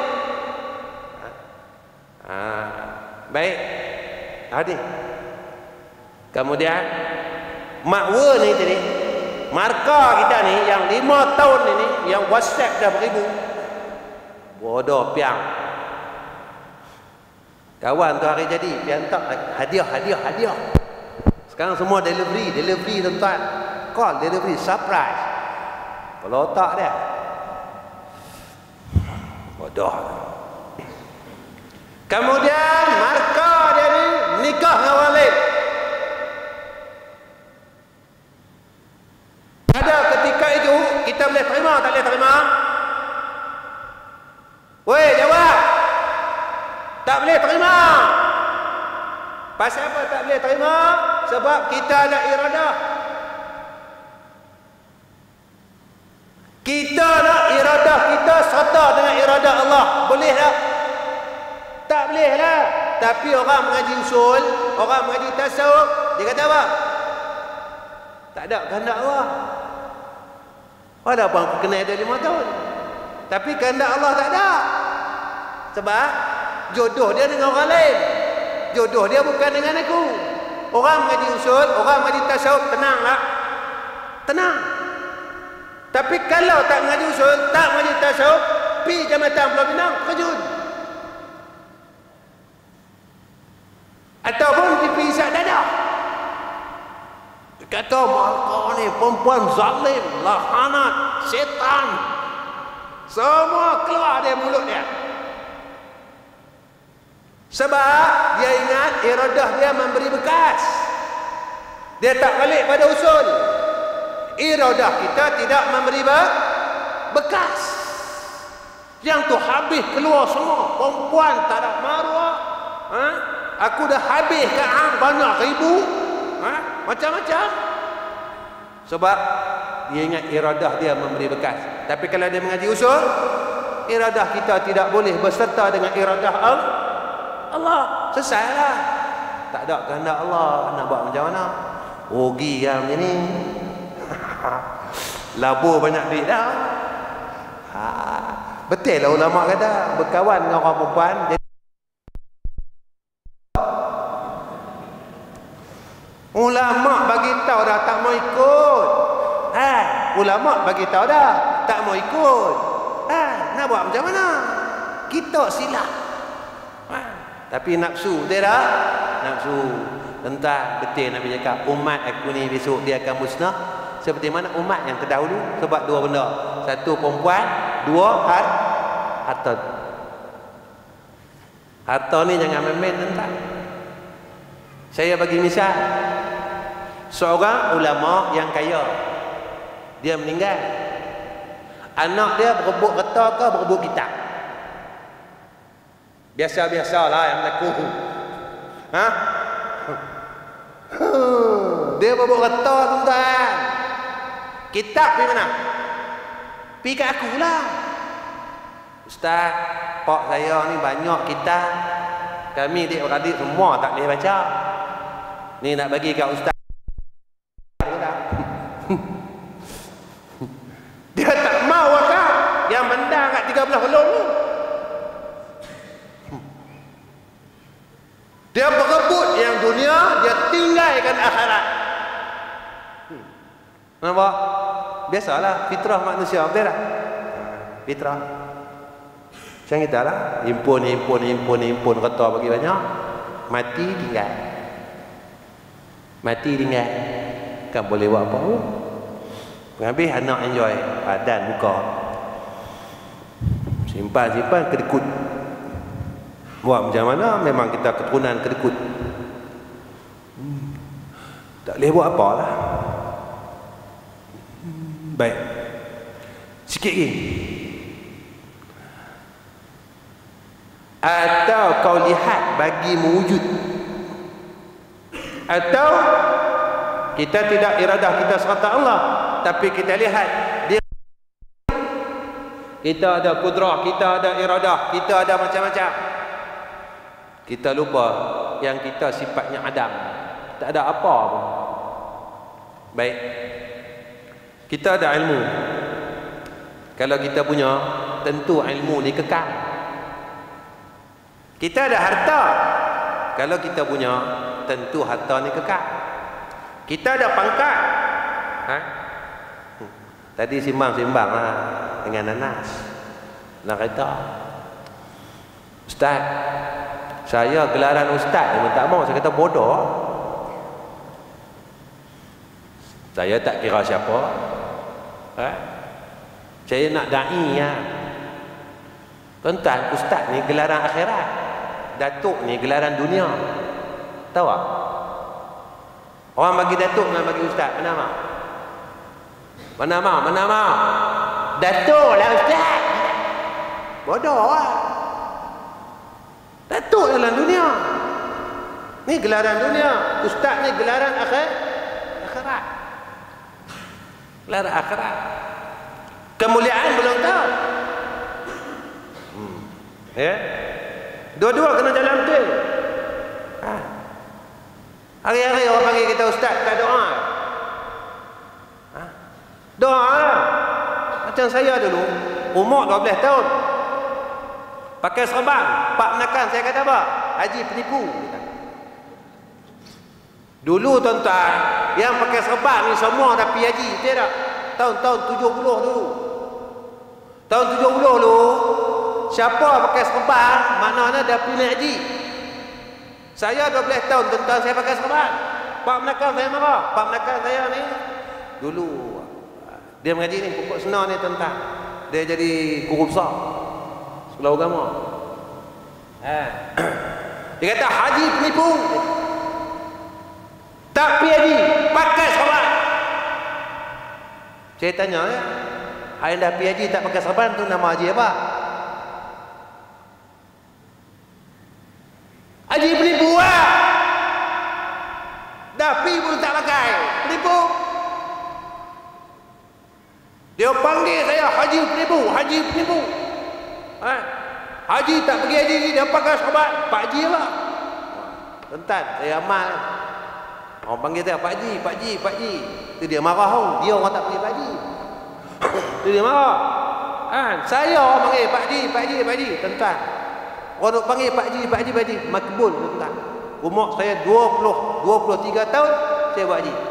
Ha, baik. Tadi. Kemudian makwa ni tadi, markah kita ni yang lima tahun ini, yang WhatsApp dah beribu. Bodoh piang. Kawan tu hari jadi dia hantar hadiah, hadiah, hadiah. Sekarang semua delivery, delivery tuan-tuan. Call delivery, surprise. Kalau otak dia. Bodoh. Kemudian markah dia ni nikah dengan orang lain. Ada ketika itu kita boleh terima tak boleh terima? Weh, jawab. Tak boleh terima. Pasal apa tak boleh terima? Sebab kita ada iradah. Kita nak iradah kita serta dengan iradah Allah. Boleh tak? Tak boleh lah. Tapi orang mengaji usul, orang mengaji tasawuf, dia kata apa? Tak ada kehendak Allah. Walaupun aku kenal dia lima tahun, tapi kehendak Allah tak ada. Sebab jodoh dia dengan orang lain. Jodoh dia bukan dengan aku. Orang mengaji usul, orang mengaji tasawuf, tenang lah. Tenang. Tapi kalau tak mengaji usul, tak mengaji tasawuf, pi Jambatan Pulau Pinang, terjun. Ataupun di isap dada. Dia kata mereka ni perempuan zalim, lahanat, setan. Semua keluar dari mulut dia. Sebab dia ingat iradah dia memberi bekas. Dia tak balik pada usul. Iradah kita tidak memberi bekas. Yang tu habis keluar semua. Perempuan tak ada maruah. Ha? Aku dah habis kat hang banyak ribu. Ha? Macam-macam. Sebab dia ingat iradah dia memberi bekas. Tapi kalau dia mengaji usul, iradah kita tidak boleh berserta dengan iradah Allah. Selesailah. Tak ada kehendak Allah, nak buat macam mana? Rugi kan macam ni. Labur banyak duit dah. Ha, betul lah ulama kata, berkawan dengan orang perempuan jadi... Ulama bagi tahu dah tak mau ikut. Ha, ulama bagi tahu dah tak mau ikut. Ha, nak buat macam mana? Kita silap. Ha, tapi nafsu dia dah nafsu. Tentang betul Nabi cakap, umat aku ni besok dia akan musnah seperti mana umat yang terdahulu. Sebab dua benda. Satu perempuan, dua har harta. Harta ni jangan main-main tentang. Saya bagi misal, seorang ulama yang kaya, dia meninggal, anak dia berebut kereta ke berebut kitab. Biasa-biasalah yang berlaku. Ha? Dia berebut kereta tuan-tuan. Kitab pergi mana? Pergi kat aku lah. Ustaz, pak saya ni banyak kitab. Kami adik-adik semua tak boleh baca. Ni nak bagi kat ustaz. Dia tak mau akak yang mendang kat tiga belas belum ni. Dia berebut yang dunia, dia tinggalkan akhirat. Hmm. Nampak? Biasalah, fitrah manusia, betul tak? Fitrah. Macam kita lah, himpun, himpun, himpun, himpun, kata bagi banyak. Mati tinggal. Mati tinggal. Kan boleh buat apa pun. Habis anak enjoy, badan buka. Simpan-simpan, kedekut. Buat macam mana? Memang kita keturunan kedekut. Hmm. Tak boleh buat apa lah. Hmm. Baik. Sikit lagi. Atau kau lihat bagi mewujud. Atau kita tidak iradah kita serta Allah, tapi kita lihat dia. Kita ada kudrah, kita ada iradah, kita ada macam-macam. Kita lupa yang kita sifatnya adam. Tak ada apa pun. Baik. Kita ada ilmu. Kalau kita punya, tentu ilmu ni kekal. Kita ada harta. Kalau kita punya, tentu harta ni kekal. Kita ada pangkat. Ha? Tadi simbang-simbang lah dengan Nanas. Nak kata, Ustaz, saya gelaran ustaz ni tak mau. Saya kata bodoh. Saya tak kira siapa. Ha? Saya nak da'i ya. Tuan-tuan, ustaz ni gelaran akhirat. Datuk ni gelaran dunia. Tahu tak? Orang bagi datuk dengan bagi ustaz, mana mau? Mana mau? Mana mau? Datuk lah ustaz. Bodoh lah. Datuk dalam dunia. Ni gelaran dunia. Ustaz ni gelaran akhir, akhirat. Gelaran akhirat. Kemuliaan belum tahu. Hmm. Ya. Dua-dua kena jalan betul. Ha. Hari-hari orang panggil kita ustaz, tak doa. Ha. Doa. Macam saya dulu, umur dua belas tahun. Pakai serban, pak menekan, saya kata apa? Haji penipu. Dulu tuan-tuan, yang pakai serban ni semua dah pergi haji, betul tak? Tahun-tahun tujuh puluh dulu. Tahun tujuh puluh dulu, siapa pakai serban, maknanya dah pergi haji. Saya dua belas tahun tuan-tuan, saya pakai serban. Pak menekan saya marah. Pak menekan saya ni dulu. Dia mengaji ni, pokok senar ni tuan-tuan. Dia jadi guru besar sekolah agama. Ha. Dia kata haji penipu. Tak pergi haji, pakai serban. Saya tanya ya, hai dah pergi haji tak pakai serban tu nama haji apa? Haji penipu lah. Dah pi pun tak pakai. Penipu. Dia panggil saya haji penipu, haji penipu. Ha? Haji tak pergi haji, dia pakai sahabat. Pak Haji lah. Tuan-tuan, saya amal. Orang panggil saya Pak Haji, Pak Haji, Pak Haji. Itu dia marah tau. Dia orang tak panggil Pak Haji. Itu dia marah. Ha? Saya orang panggil Pak Haji, Pak Haji, Pak Haji. Tuan-tuan, orang nak panggil Pak Haji, Pak Haji, Pak Haji. Makbul, tuan-tuan. Umur saya dua puluh, dua puluh tiga tahun, saya buat haji.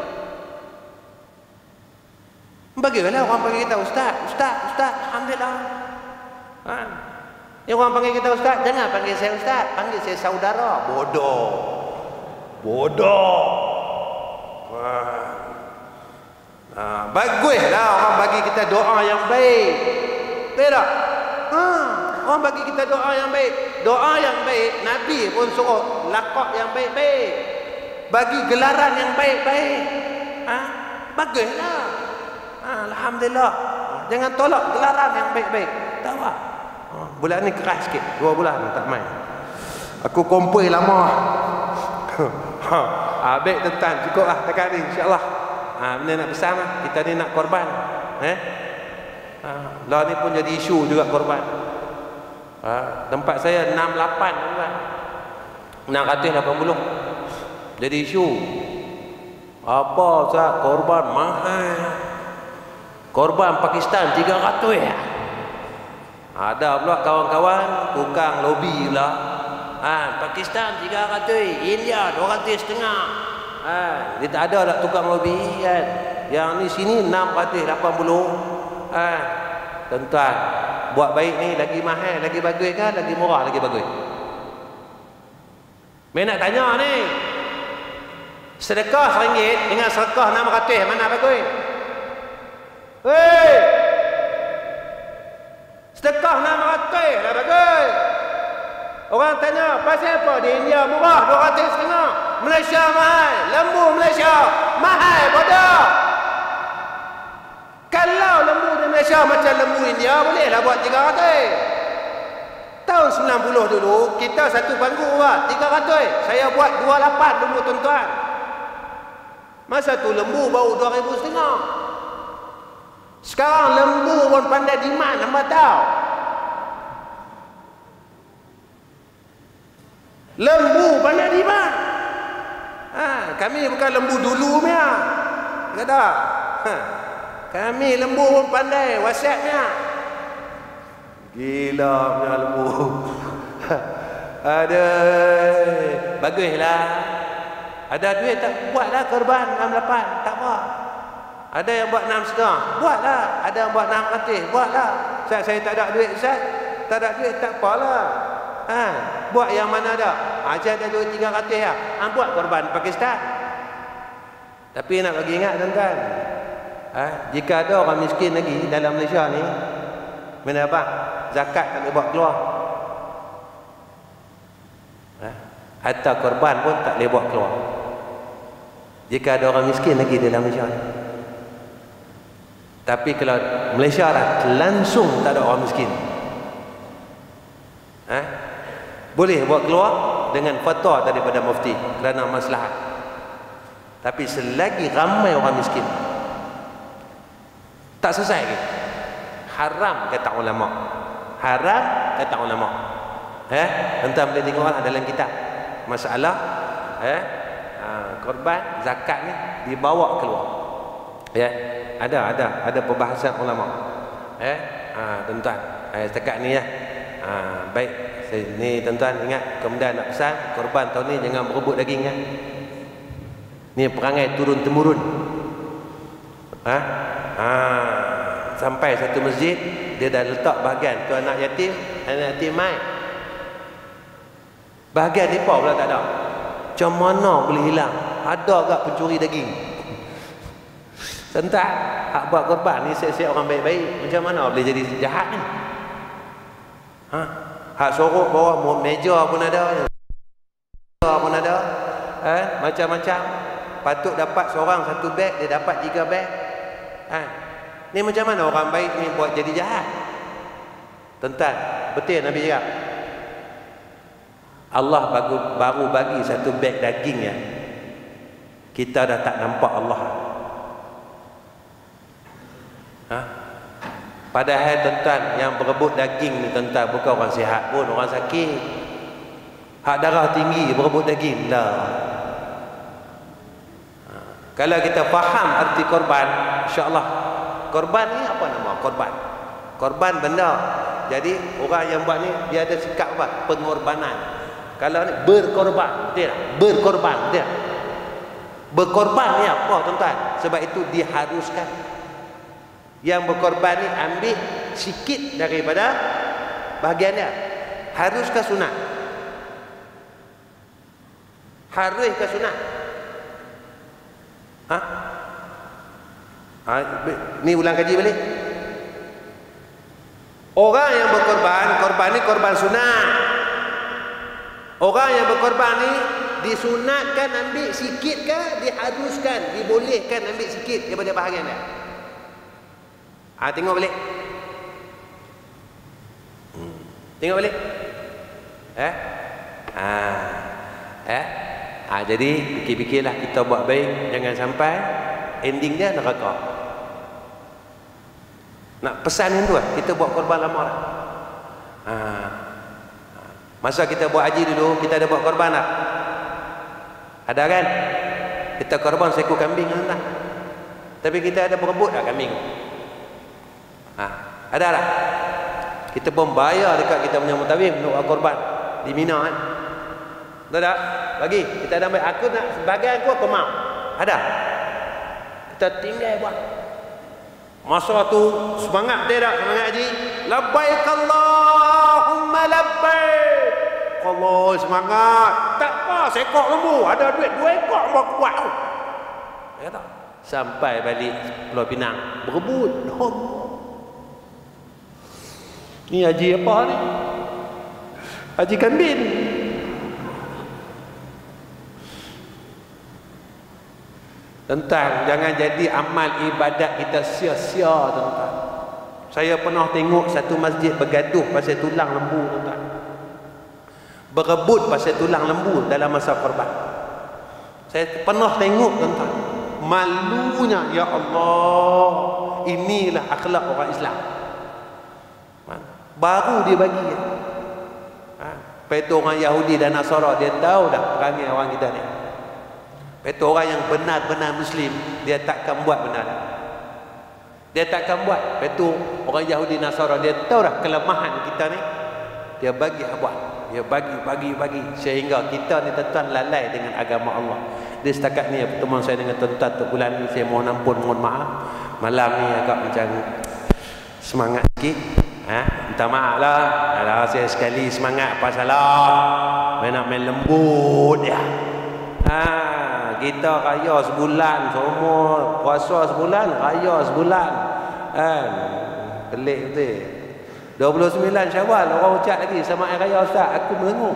Bagaimana orang panggil kita Ustaz, Ustaz, Ustaz, Alhamdulillah. Ha? Yang orang panggil kita Ustaz, jangan panggil saya Ustaz, panggil saya saudara. Bodoh. Bodoh. Ha. Ha. Baguslah orang bagi kita doa yang baik. Betul tak? Ha. Orang bagi kita doa yang baik. Doa yang baik, Nabi pun suruh lakak yang baik-baik. Bagi gelaran yang baik-baik. Ha? Baguslah. Ha, Alhamdulillah. Jangan tolak gelaran yang baik-baik. Tahu tak? Ha, bulan ni keras sikit. Dua bulan tak main. Aku kompoi lama. Ha, ha, baik tuan-tuan, cukup lah dekat ni insya-Allah. Ha, benda nak pesan lah. Kita ni nak korban. Eh? Ha, lah ni pun jadi isu juga korban. Ha, tempat saya enam lapan tuan. enam ratus lapan puluh. Jadi isu. Apa Ustaz, korban mahal. Korban Pakistan tiga ratus ya. Ada pula kawan-kawan tukang lobi pula. Ha, Pakistan tiga ratus, India dua ratus setengah. Ha, dia tak ada tak tukang lobi kan. Yang ni sini enam ratus lapan puluh. Ha, tuan-tuan, buat baik ni lagi mahal, lagi bagus kan, lagi murah, lagi bagus. Saya nak tanya ni, sedekah seringgit dengan sedekah enam ratus mana bagus? Hei, sedekah enam ratus dah bagus. Orang tanya pasal apa di India murah dua ratus setengah, Malaysia mahal, lembu Malaysia mahal bodoh. Kalau lembu di Malaysia macam lembu India, bolehlah buat tiga ratus. Tahun sembilan puluh dulu kita satu bangku buat tiga ratus, saya buat dua puluh lapan dulu tuan-tuan. Masa tu lembu baru dua ribu setengah. Sekarang lembu pun pandai demand, hamba tahu. Lembu pandai demand. Ha, kami bukan lembu dulu punya. Kata. Ha, kami lembu pun pandai WhatsAppnya. Gila punya lembu. Ada baguslah. Ada duit tak buatlah korban enam lapan, tak apa. Ada yang buat enam setengah, buatlah. Ada yang buat enam ratus, buatlah. Saya, saya tak ada duit Ustaz, tak ada duit, tak apalah. Ha, buat yang mana ada. Ajar ada duit tiga ratus lah. Ha, buat korban Pakistan. Tapi nak bagi ingat tuan-tuan, ha, jika ada orang miskin lagi dalam Malaysia ni, mana apa? Zakat tak boleh buat keluar. Ha, harta korban pun tak boleh buat keluar. Jika ada orang miskin lagi dalam Malaysia ni. Tapi kalau Malaysia lah langsung tak ada orang miskin, ha? Boleh buat keluar dengan fatwa daripada mufti kerana maslahat. Tapi selagi ramai orang miskin, tak selesai lagi. Haram kata ulama. Haram kata ulama. Eh, tuan boleh tengok lah dalam kitab masalah eh ha, korban zakat ni dibawa keluar. Ya. Ada, ada, ada perbahasan ulama. Eh, ha, tuan-tuan, eh, setakat ni ya. Ha, baik, saya, ni tuan-tuan ingat, kemudian nak pesan, korban tahun ni jangan berebut daging ya. Ni perangai turun temurun. Ha? Ha, sampai satu masjid dia dah letak bahagian tu anak yatim, anak yatim mai. Bahagian depa pula tak ada. Macam mana boleh hilang? Ada agak pencuri daging. Tuan-tuan, hak buat korban ni siap-siap orang baik-baik, macam mana boleh jadi jahat ni? Ha? Hak sorok bawah meja pun ada. Meja pun ada. Eh, macam-macam. Patut dapat seorang satu beg, dia dapat tiga beg. Ha? Ni macam mana orang baik ni buat jadi jahat? Tuan-tuan, betul Nabi cakap. Allah baru, baru bagi satu beg daging ya, kita dah tak nampak Allah. Ha? Padahal tuan-tuan yang berebut daging ni tuan-tuan bukan orang sihat pun, orang sakit. Hak darah tinggi berebut daging lah. Ha. Kalau kita faham arti korban, insya-Allah. Korban ni apa nama? Korban. Korban benda. Jadi orang yang buat ni dia ada sikap apa? Pengorbanan. Kalau ni berkorban, betul tak? Berkorban, betul tak? Berkorban ni apa tuan-tuan? Sebab itu diharuskan. Yang berkorban ni ambil sikit daripada bahagian dia. Haruskah sunat? Haruskah sunat? Ha? Ha? Ni ulang kaji balik. Orang yang berkorban, korban ni korban sunat. Orang yang berkorban ni disunatkan ambil sikit ke, diharuskan, dibolehkan ambil sikit daripada bahagian dia. Ah, ha, tengok balik. Hmm. Tengok balik. Eh? Ah. Eh? Ah, jadi fikir-fikirlah kita buat baik, jangan sampai ending dia neraka. Nak pesan yang tu lah, kita buat korban lama dah. Ah. Masa kita buat haji dulu, kita ada buat korban tak? Ada kan? Kita korban seekor kambing kan? Tapi kita ada berebut tak kambing? Ha, ada tak? Kita pun bayar dekat kita punya mutawif untuk buat korban di Mina kan? Ada tak? Bagi, kita ada ambil. Aku nak sebagai aku apa mau? Ada? Kita tinggal buat. Masa tu semangat dia tak? Semangat haji. Labbaik Allahumma labbaik. Allah semangat. Tak apa, seekor lembu. Ada duit dua ekor buat kuat tu. Ya tak? Sampai balik Pulau Pinang. Berebut. Allah. Ni haji apa ni? Haji kambing. Tentang jangan jadi amal ibadat kita sia-sia tuan-tuan. Saya pernah tengok satu masjid bergaduh pasal tulang lembu tuan-tuan. Berebut pasal tulang lembu dalam masa korban. Saya pernah tengok tuan-tuan. Malunya, ya Allah. Inilah akhlak orang Islam. Baru dia bagi. Ha, Petu orang Yahudi dan Nasara dia tahu dah perangai orang kita ni. Petu orang yang benar-benar Muslim dia takkan buat benar. Dia takkan buat. Petu orang Yahudi Nasara dia tahu dah kelemahan kita ni. Dia bagi buat. Dia bagi, bagi, bagi sehingga kita ni tuan-tuan lalai dengan agama Allah. Dia setakat ni pertemuan saya dengan tuan-tuan untuk bulan ni, saya mohon ampun, mohon maaf. Malam ni agak macam semangat sikit. Ha? Minta maaf lah. Alah, saya sekali semangat apa salah. Main nak main lembut ya. Ha, kita raya sebulan semua, puasa sebulan, raya sebulan. Kan? Pelik betul. dua puluh sembilan Syawal orang ucap lagi sama air raya Ustaz, aku merengung.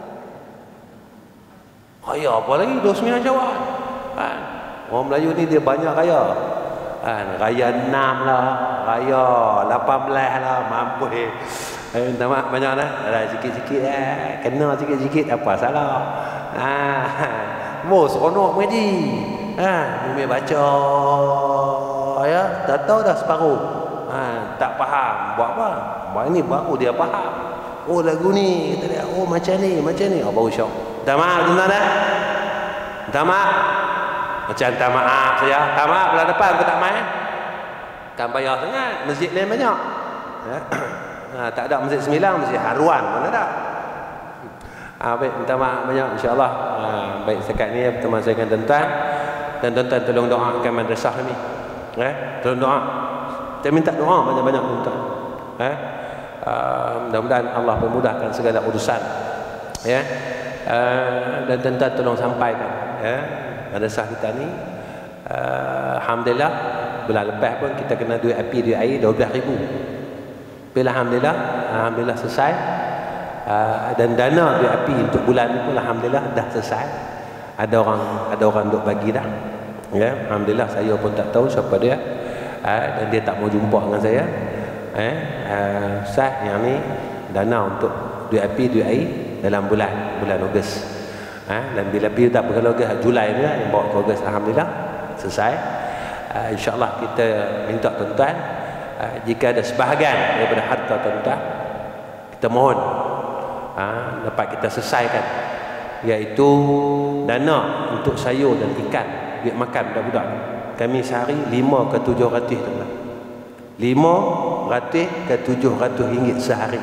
Raya apa lagi dua puluh sembilan Syawal? Kan? Orang Melayu ni dia banyak raya. Kan? Raya enam lah, raya lapan belas lah, mampu eh. Eh, minta maaf banyak dah. Dah sikit-sikit eh. Kena sikit-sikit apa salah. Ha. Mo seronok mengaji. Ha, umi baca ya, dah tahu dah separuh. Ha, tak faham buat apa? Buat ni baru dia faham. Oh lagu ni kata dia, oh macam ni, macam ni. Oh baru syok. Minta maaf tuan-tuan dah. Minta maaf. Macam minta maaf saya. Minta maaf bulan depan aku tak main. Kan payah sangat. Masjid lain banyak. Ya. Ha, tak ada masjid sembilan, masjid haruan mana tak? Ha, baik, minta maaf banyak insya-Allah. Ha, baik setakat ni pertemuan saya dengan tuan-tuan. Dan tuan-tuan tolong doakan madrasah ni. Eh, tolong doa. Kita minta doa banyak-banyak tuan-tuan. Eh, uh, mudah-mudahan Allah memudahkan segala urusan. Ya. Uh, dan tuan-tuan tolong sampaikan ya, madrasah kita ni uh, alhamdulillah bulan lepas pun kita kena duit api duit air dua belas ribu. Bila alhamdulillah alhamdulillah selesai. Uh, dan dana duit api untuk bulan ni pun alhamdulillah dah selesai. Ada orang ada orang duk bagi dah. Ya, alhamdulillah saya pun tak tahu siapa dia. Uh, dan dia tak mau jumpa dengan saya. Eh, uh, Ustaz yang ni dana untuk duit api duit air dalam bulan bulan Ogos. Ha, dan bila pergi tak pergi Ogos, Julai ni lah yang bawa ke Ogos, alhamdulillah selesai. Uh, InsyaAllah kita minta tuan-tuan, uh, jika ada sebahagian daripada harta tuan-tuan, kita mohon uh, dapat kita selesaikan, iaitu dana untuk sayur dan ikan, duit makan budak-budak. Kami sehari lima ke tujuh ratus tuan-tuan, lima ratus ke tujuh ratus ringgit sehari.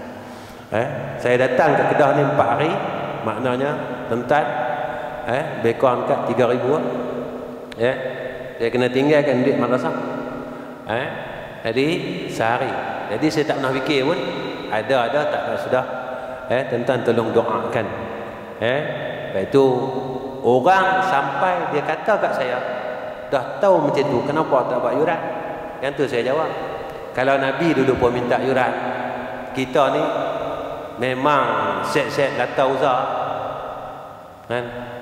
Eh, saya datang ke Kedah ni empat hari, maknanya tuan-tuan, eh, bekon kat tiga ribu. Eh, saya kena tinggalkan duit madrasah. Eh, jadi sehari. Jadi saya tak pernah fikir pun, ada ada tak ada sudah. Eh, tuan-tuan tolong doakan. Eh, lepas tu orang sampai dia kata kat saya, dah tahu macam tu, kenapa tak buat yuran? Yang tu saya jawab, kalau Nabi dulu pun minta yuran, kita ni memang set-set kata uzah kan,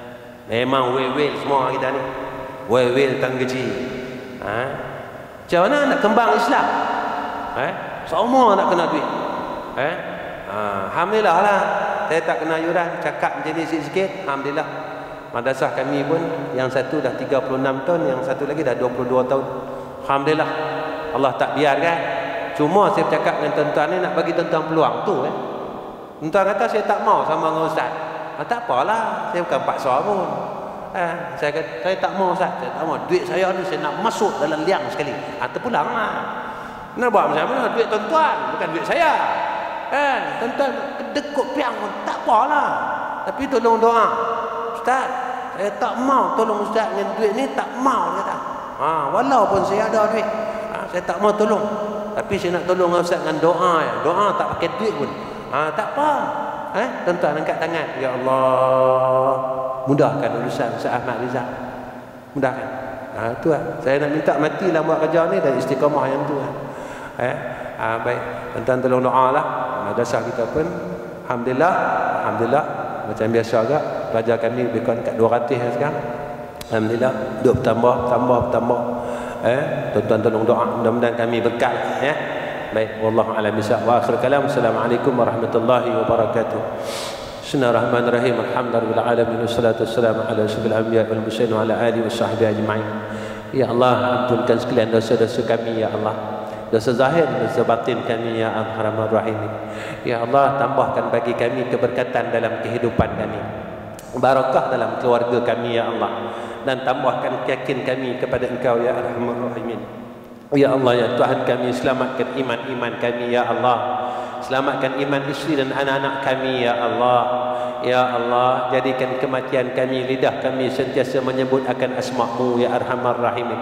memang wel-wel semua kita ni, wel-wel tang gaji. Ha? Macam mana nak kembang Islam? Eh? Semua nak kena duit. Eh? Ha, alhamdulillah lah, saya tak kena yuran, cakap macam ni sikit-sikit, alhamdulillah. Madrasah kami pun yang satu dah tiga puluh enam tahun, yang satu lagi dah dua puluh dua tahun. Alhamdulillah. Allah tak biarkan. Cuma saya bercakap dengan tuan-tuan ni nak bagi tuan-tuan peluang tu eh. Tuan-tuan kata saya tak mau sama dengan ustaz. Ah, tak apalah, saya bukan paksa pun. Eh, saya kata saya tak mau ustaz, saya tak mau. Duit saya ni saya nak masuk dalam liang sekali. Ah, terpulanglah. Nak buat macam mana? Duit tuan-tuan, bukan duit saya. Eh, tuan-tuan kedekut piang pun tak apalah. Tapi tolong doa. Ustaz, saya tak mau tolong ustaz dengan duit ni, tak mau kata. Ha, walaupun saya ada duit, ha, saya tak mau tolong. Tapi saya nak tolong ustaz dengan doa ya. Doa tak pakai duit pun. Ha, tak apa. Eh, tuan-tuan angkat tangan. Ya Allah, mudahkan urusan Ustaz Ahmad Rizal. Mudahkan. Ha, tu lah. Saya nak minta matilah buat kerja ni dan istiqamah yang tu lah. Eh, ha, baik. Tuan-tuan tolong doa lah. Madrasah kita pun alhamdulillah, alhamdulillah macam biasa agak pelajar kami lebih kurang kat dua ratus sekarang. Alhamdulillah, duk bertambah, tambah, bertambah. Eh, tuan-tuan tolong doa, mudah-mudahan kami berkat ya. Baik, wallahu a'lam bishawab. Wa akhir kalam, assalamualaikum warahmatullahi wabarakatuh. Bismillahirrahmanirrahim. Alhamdulillah alamin, wassalatu wassalamu ala asyrafil anbiya wal mursalin wa ala alihi washabbihi ajma'in. Ya Allah, ampunkan sekalian dosa-dosa kami ya Allah. Dosa zahir, dosa batin kami ya Arhamar Rahimin. Ya Allah, tambahkan bagi kami keberkatan dalam kehidupan kami, barakah dalam keluarga kami ya Allah, dan tambahkan yakin kami kepada Engkau ya Arhamar Rahimin. Ya Allah ya Tuhan kami, selamatkan iman-iman kami ya Allah, selamatkan iman isteri dan anak-anak kami ya Allah. Ya Allah, jadikan kematian kami, lidah kami sentiasa menyebut akan asma-Mu ya Arhamar Rahimin,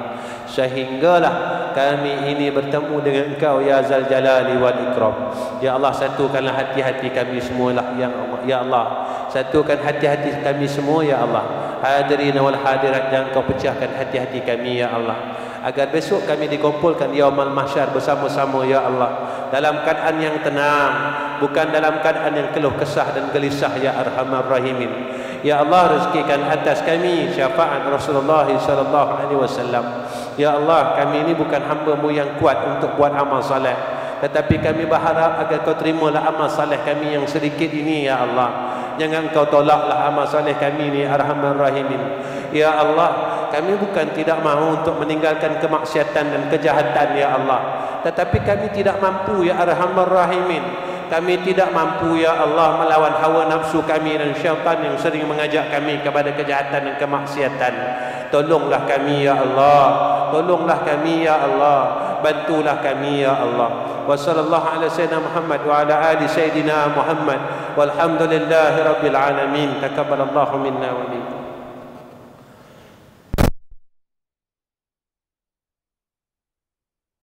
sehinggalah kami ini bertemu dengan Engkau ya Zal Jalali wal Ikram. Ya Allah, satukanlah hati-hati kami semualah yang ya Allah, satukan hati-hati kami semua ya Allah. Hadirin wal hadirat, jangan Kau pecahkan hati-hati kami ya Allah, agar besok kami dikumpulkan yaumul mahsyar bersama-sama ya Allah, dalam keadaan yang tenang, bukan dalam keadaan yang keluh kesah dan gelisah ya Arhamar Rahimin. Ya Allah, rezekikan atas kami syafaat Rasulullah sallallahu alaihi wasallam. Ya Allah, kami ini bukan hamba-Mu yang kuat untuk buat amal saleh, tetapi kami berharap agar Kau terimalah amal saleh kami yang sedikit ini ya Allah. Jangan Kau tolaklah amal saleh kami ini Arhamar Rahimin. Ya Allah, kami bukan tidak mahu untuk meninggalkan kemaksiatan dan kejahatan ya Allah, tetapi kami tidak mampu ya Arhamar Rahimin. Kami tidak mampu ya Allah melawan hawa nafsu kami dan syaitan yang sering mengajak kami kepada kejahatan dan kemaksiatan. Tolonglah kami ya Allah, tolonglah kami ya Allah, bantulah kami ya Allah. Wa sallallahu ala sayyidina Muhammad wa ala ali sayyidina Muhammad walhamdulillahi rabbil alamin. Takabbalallahu minna wa minkum.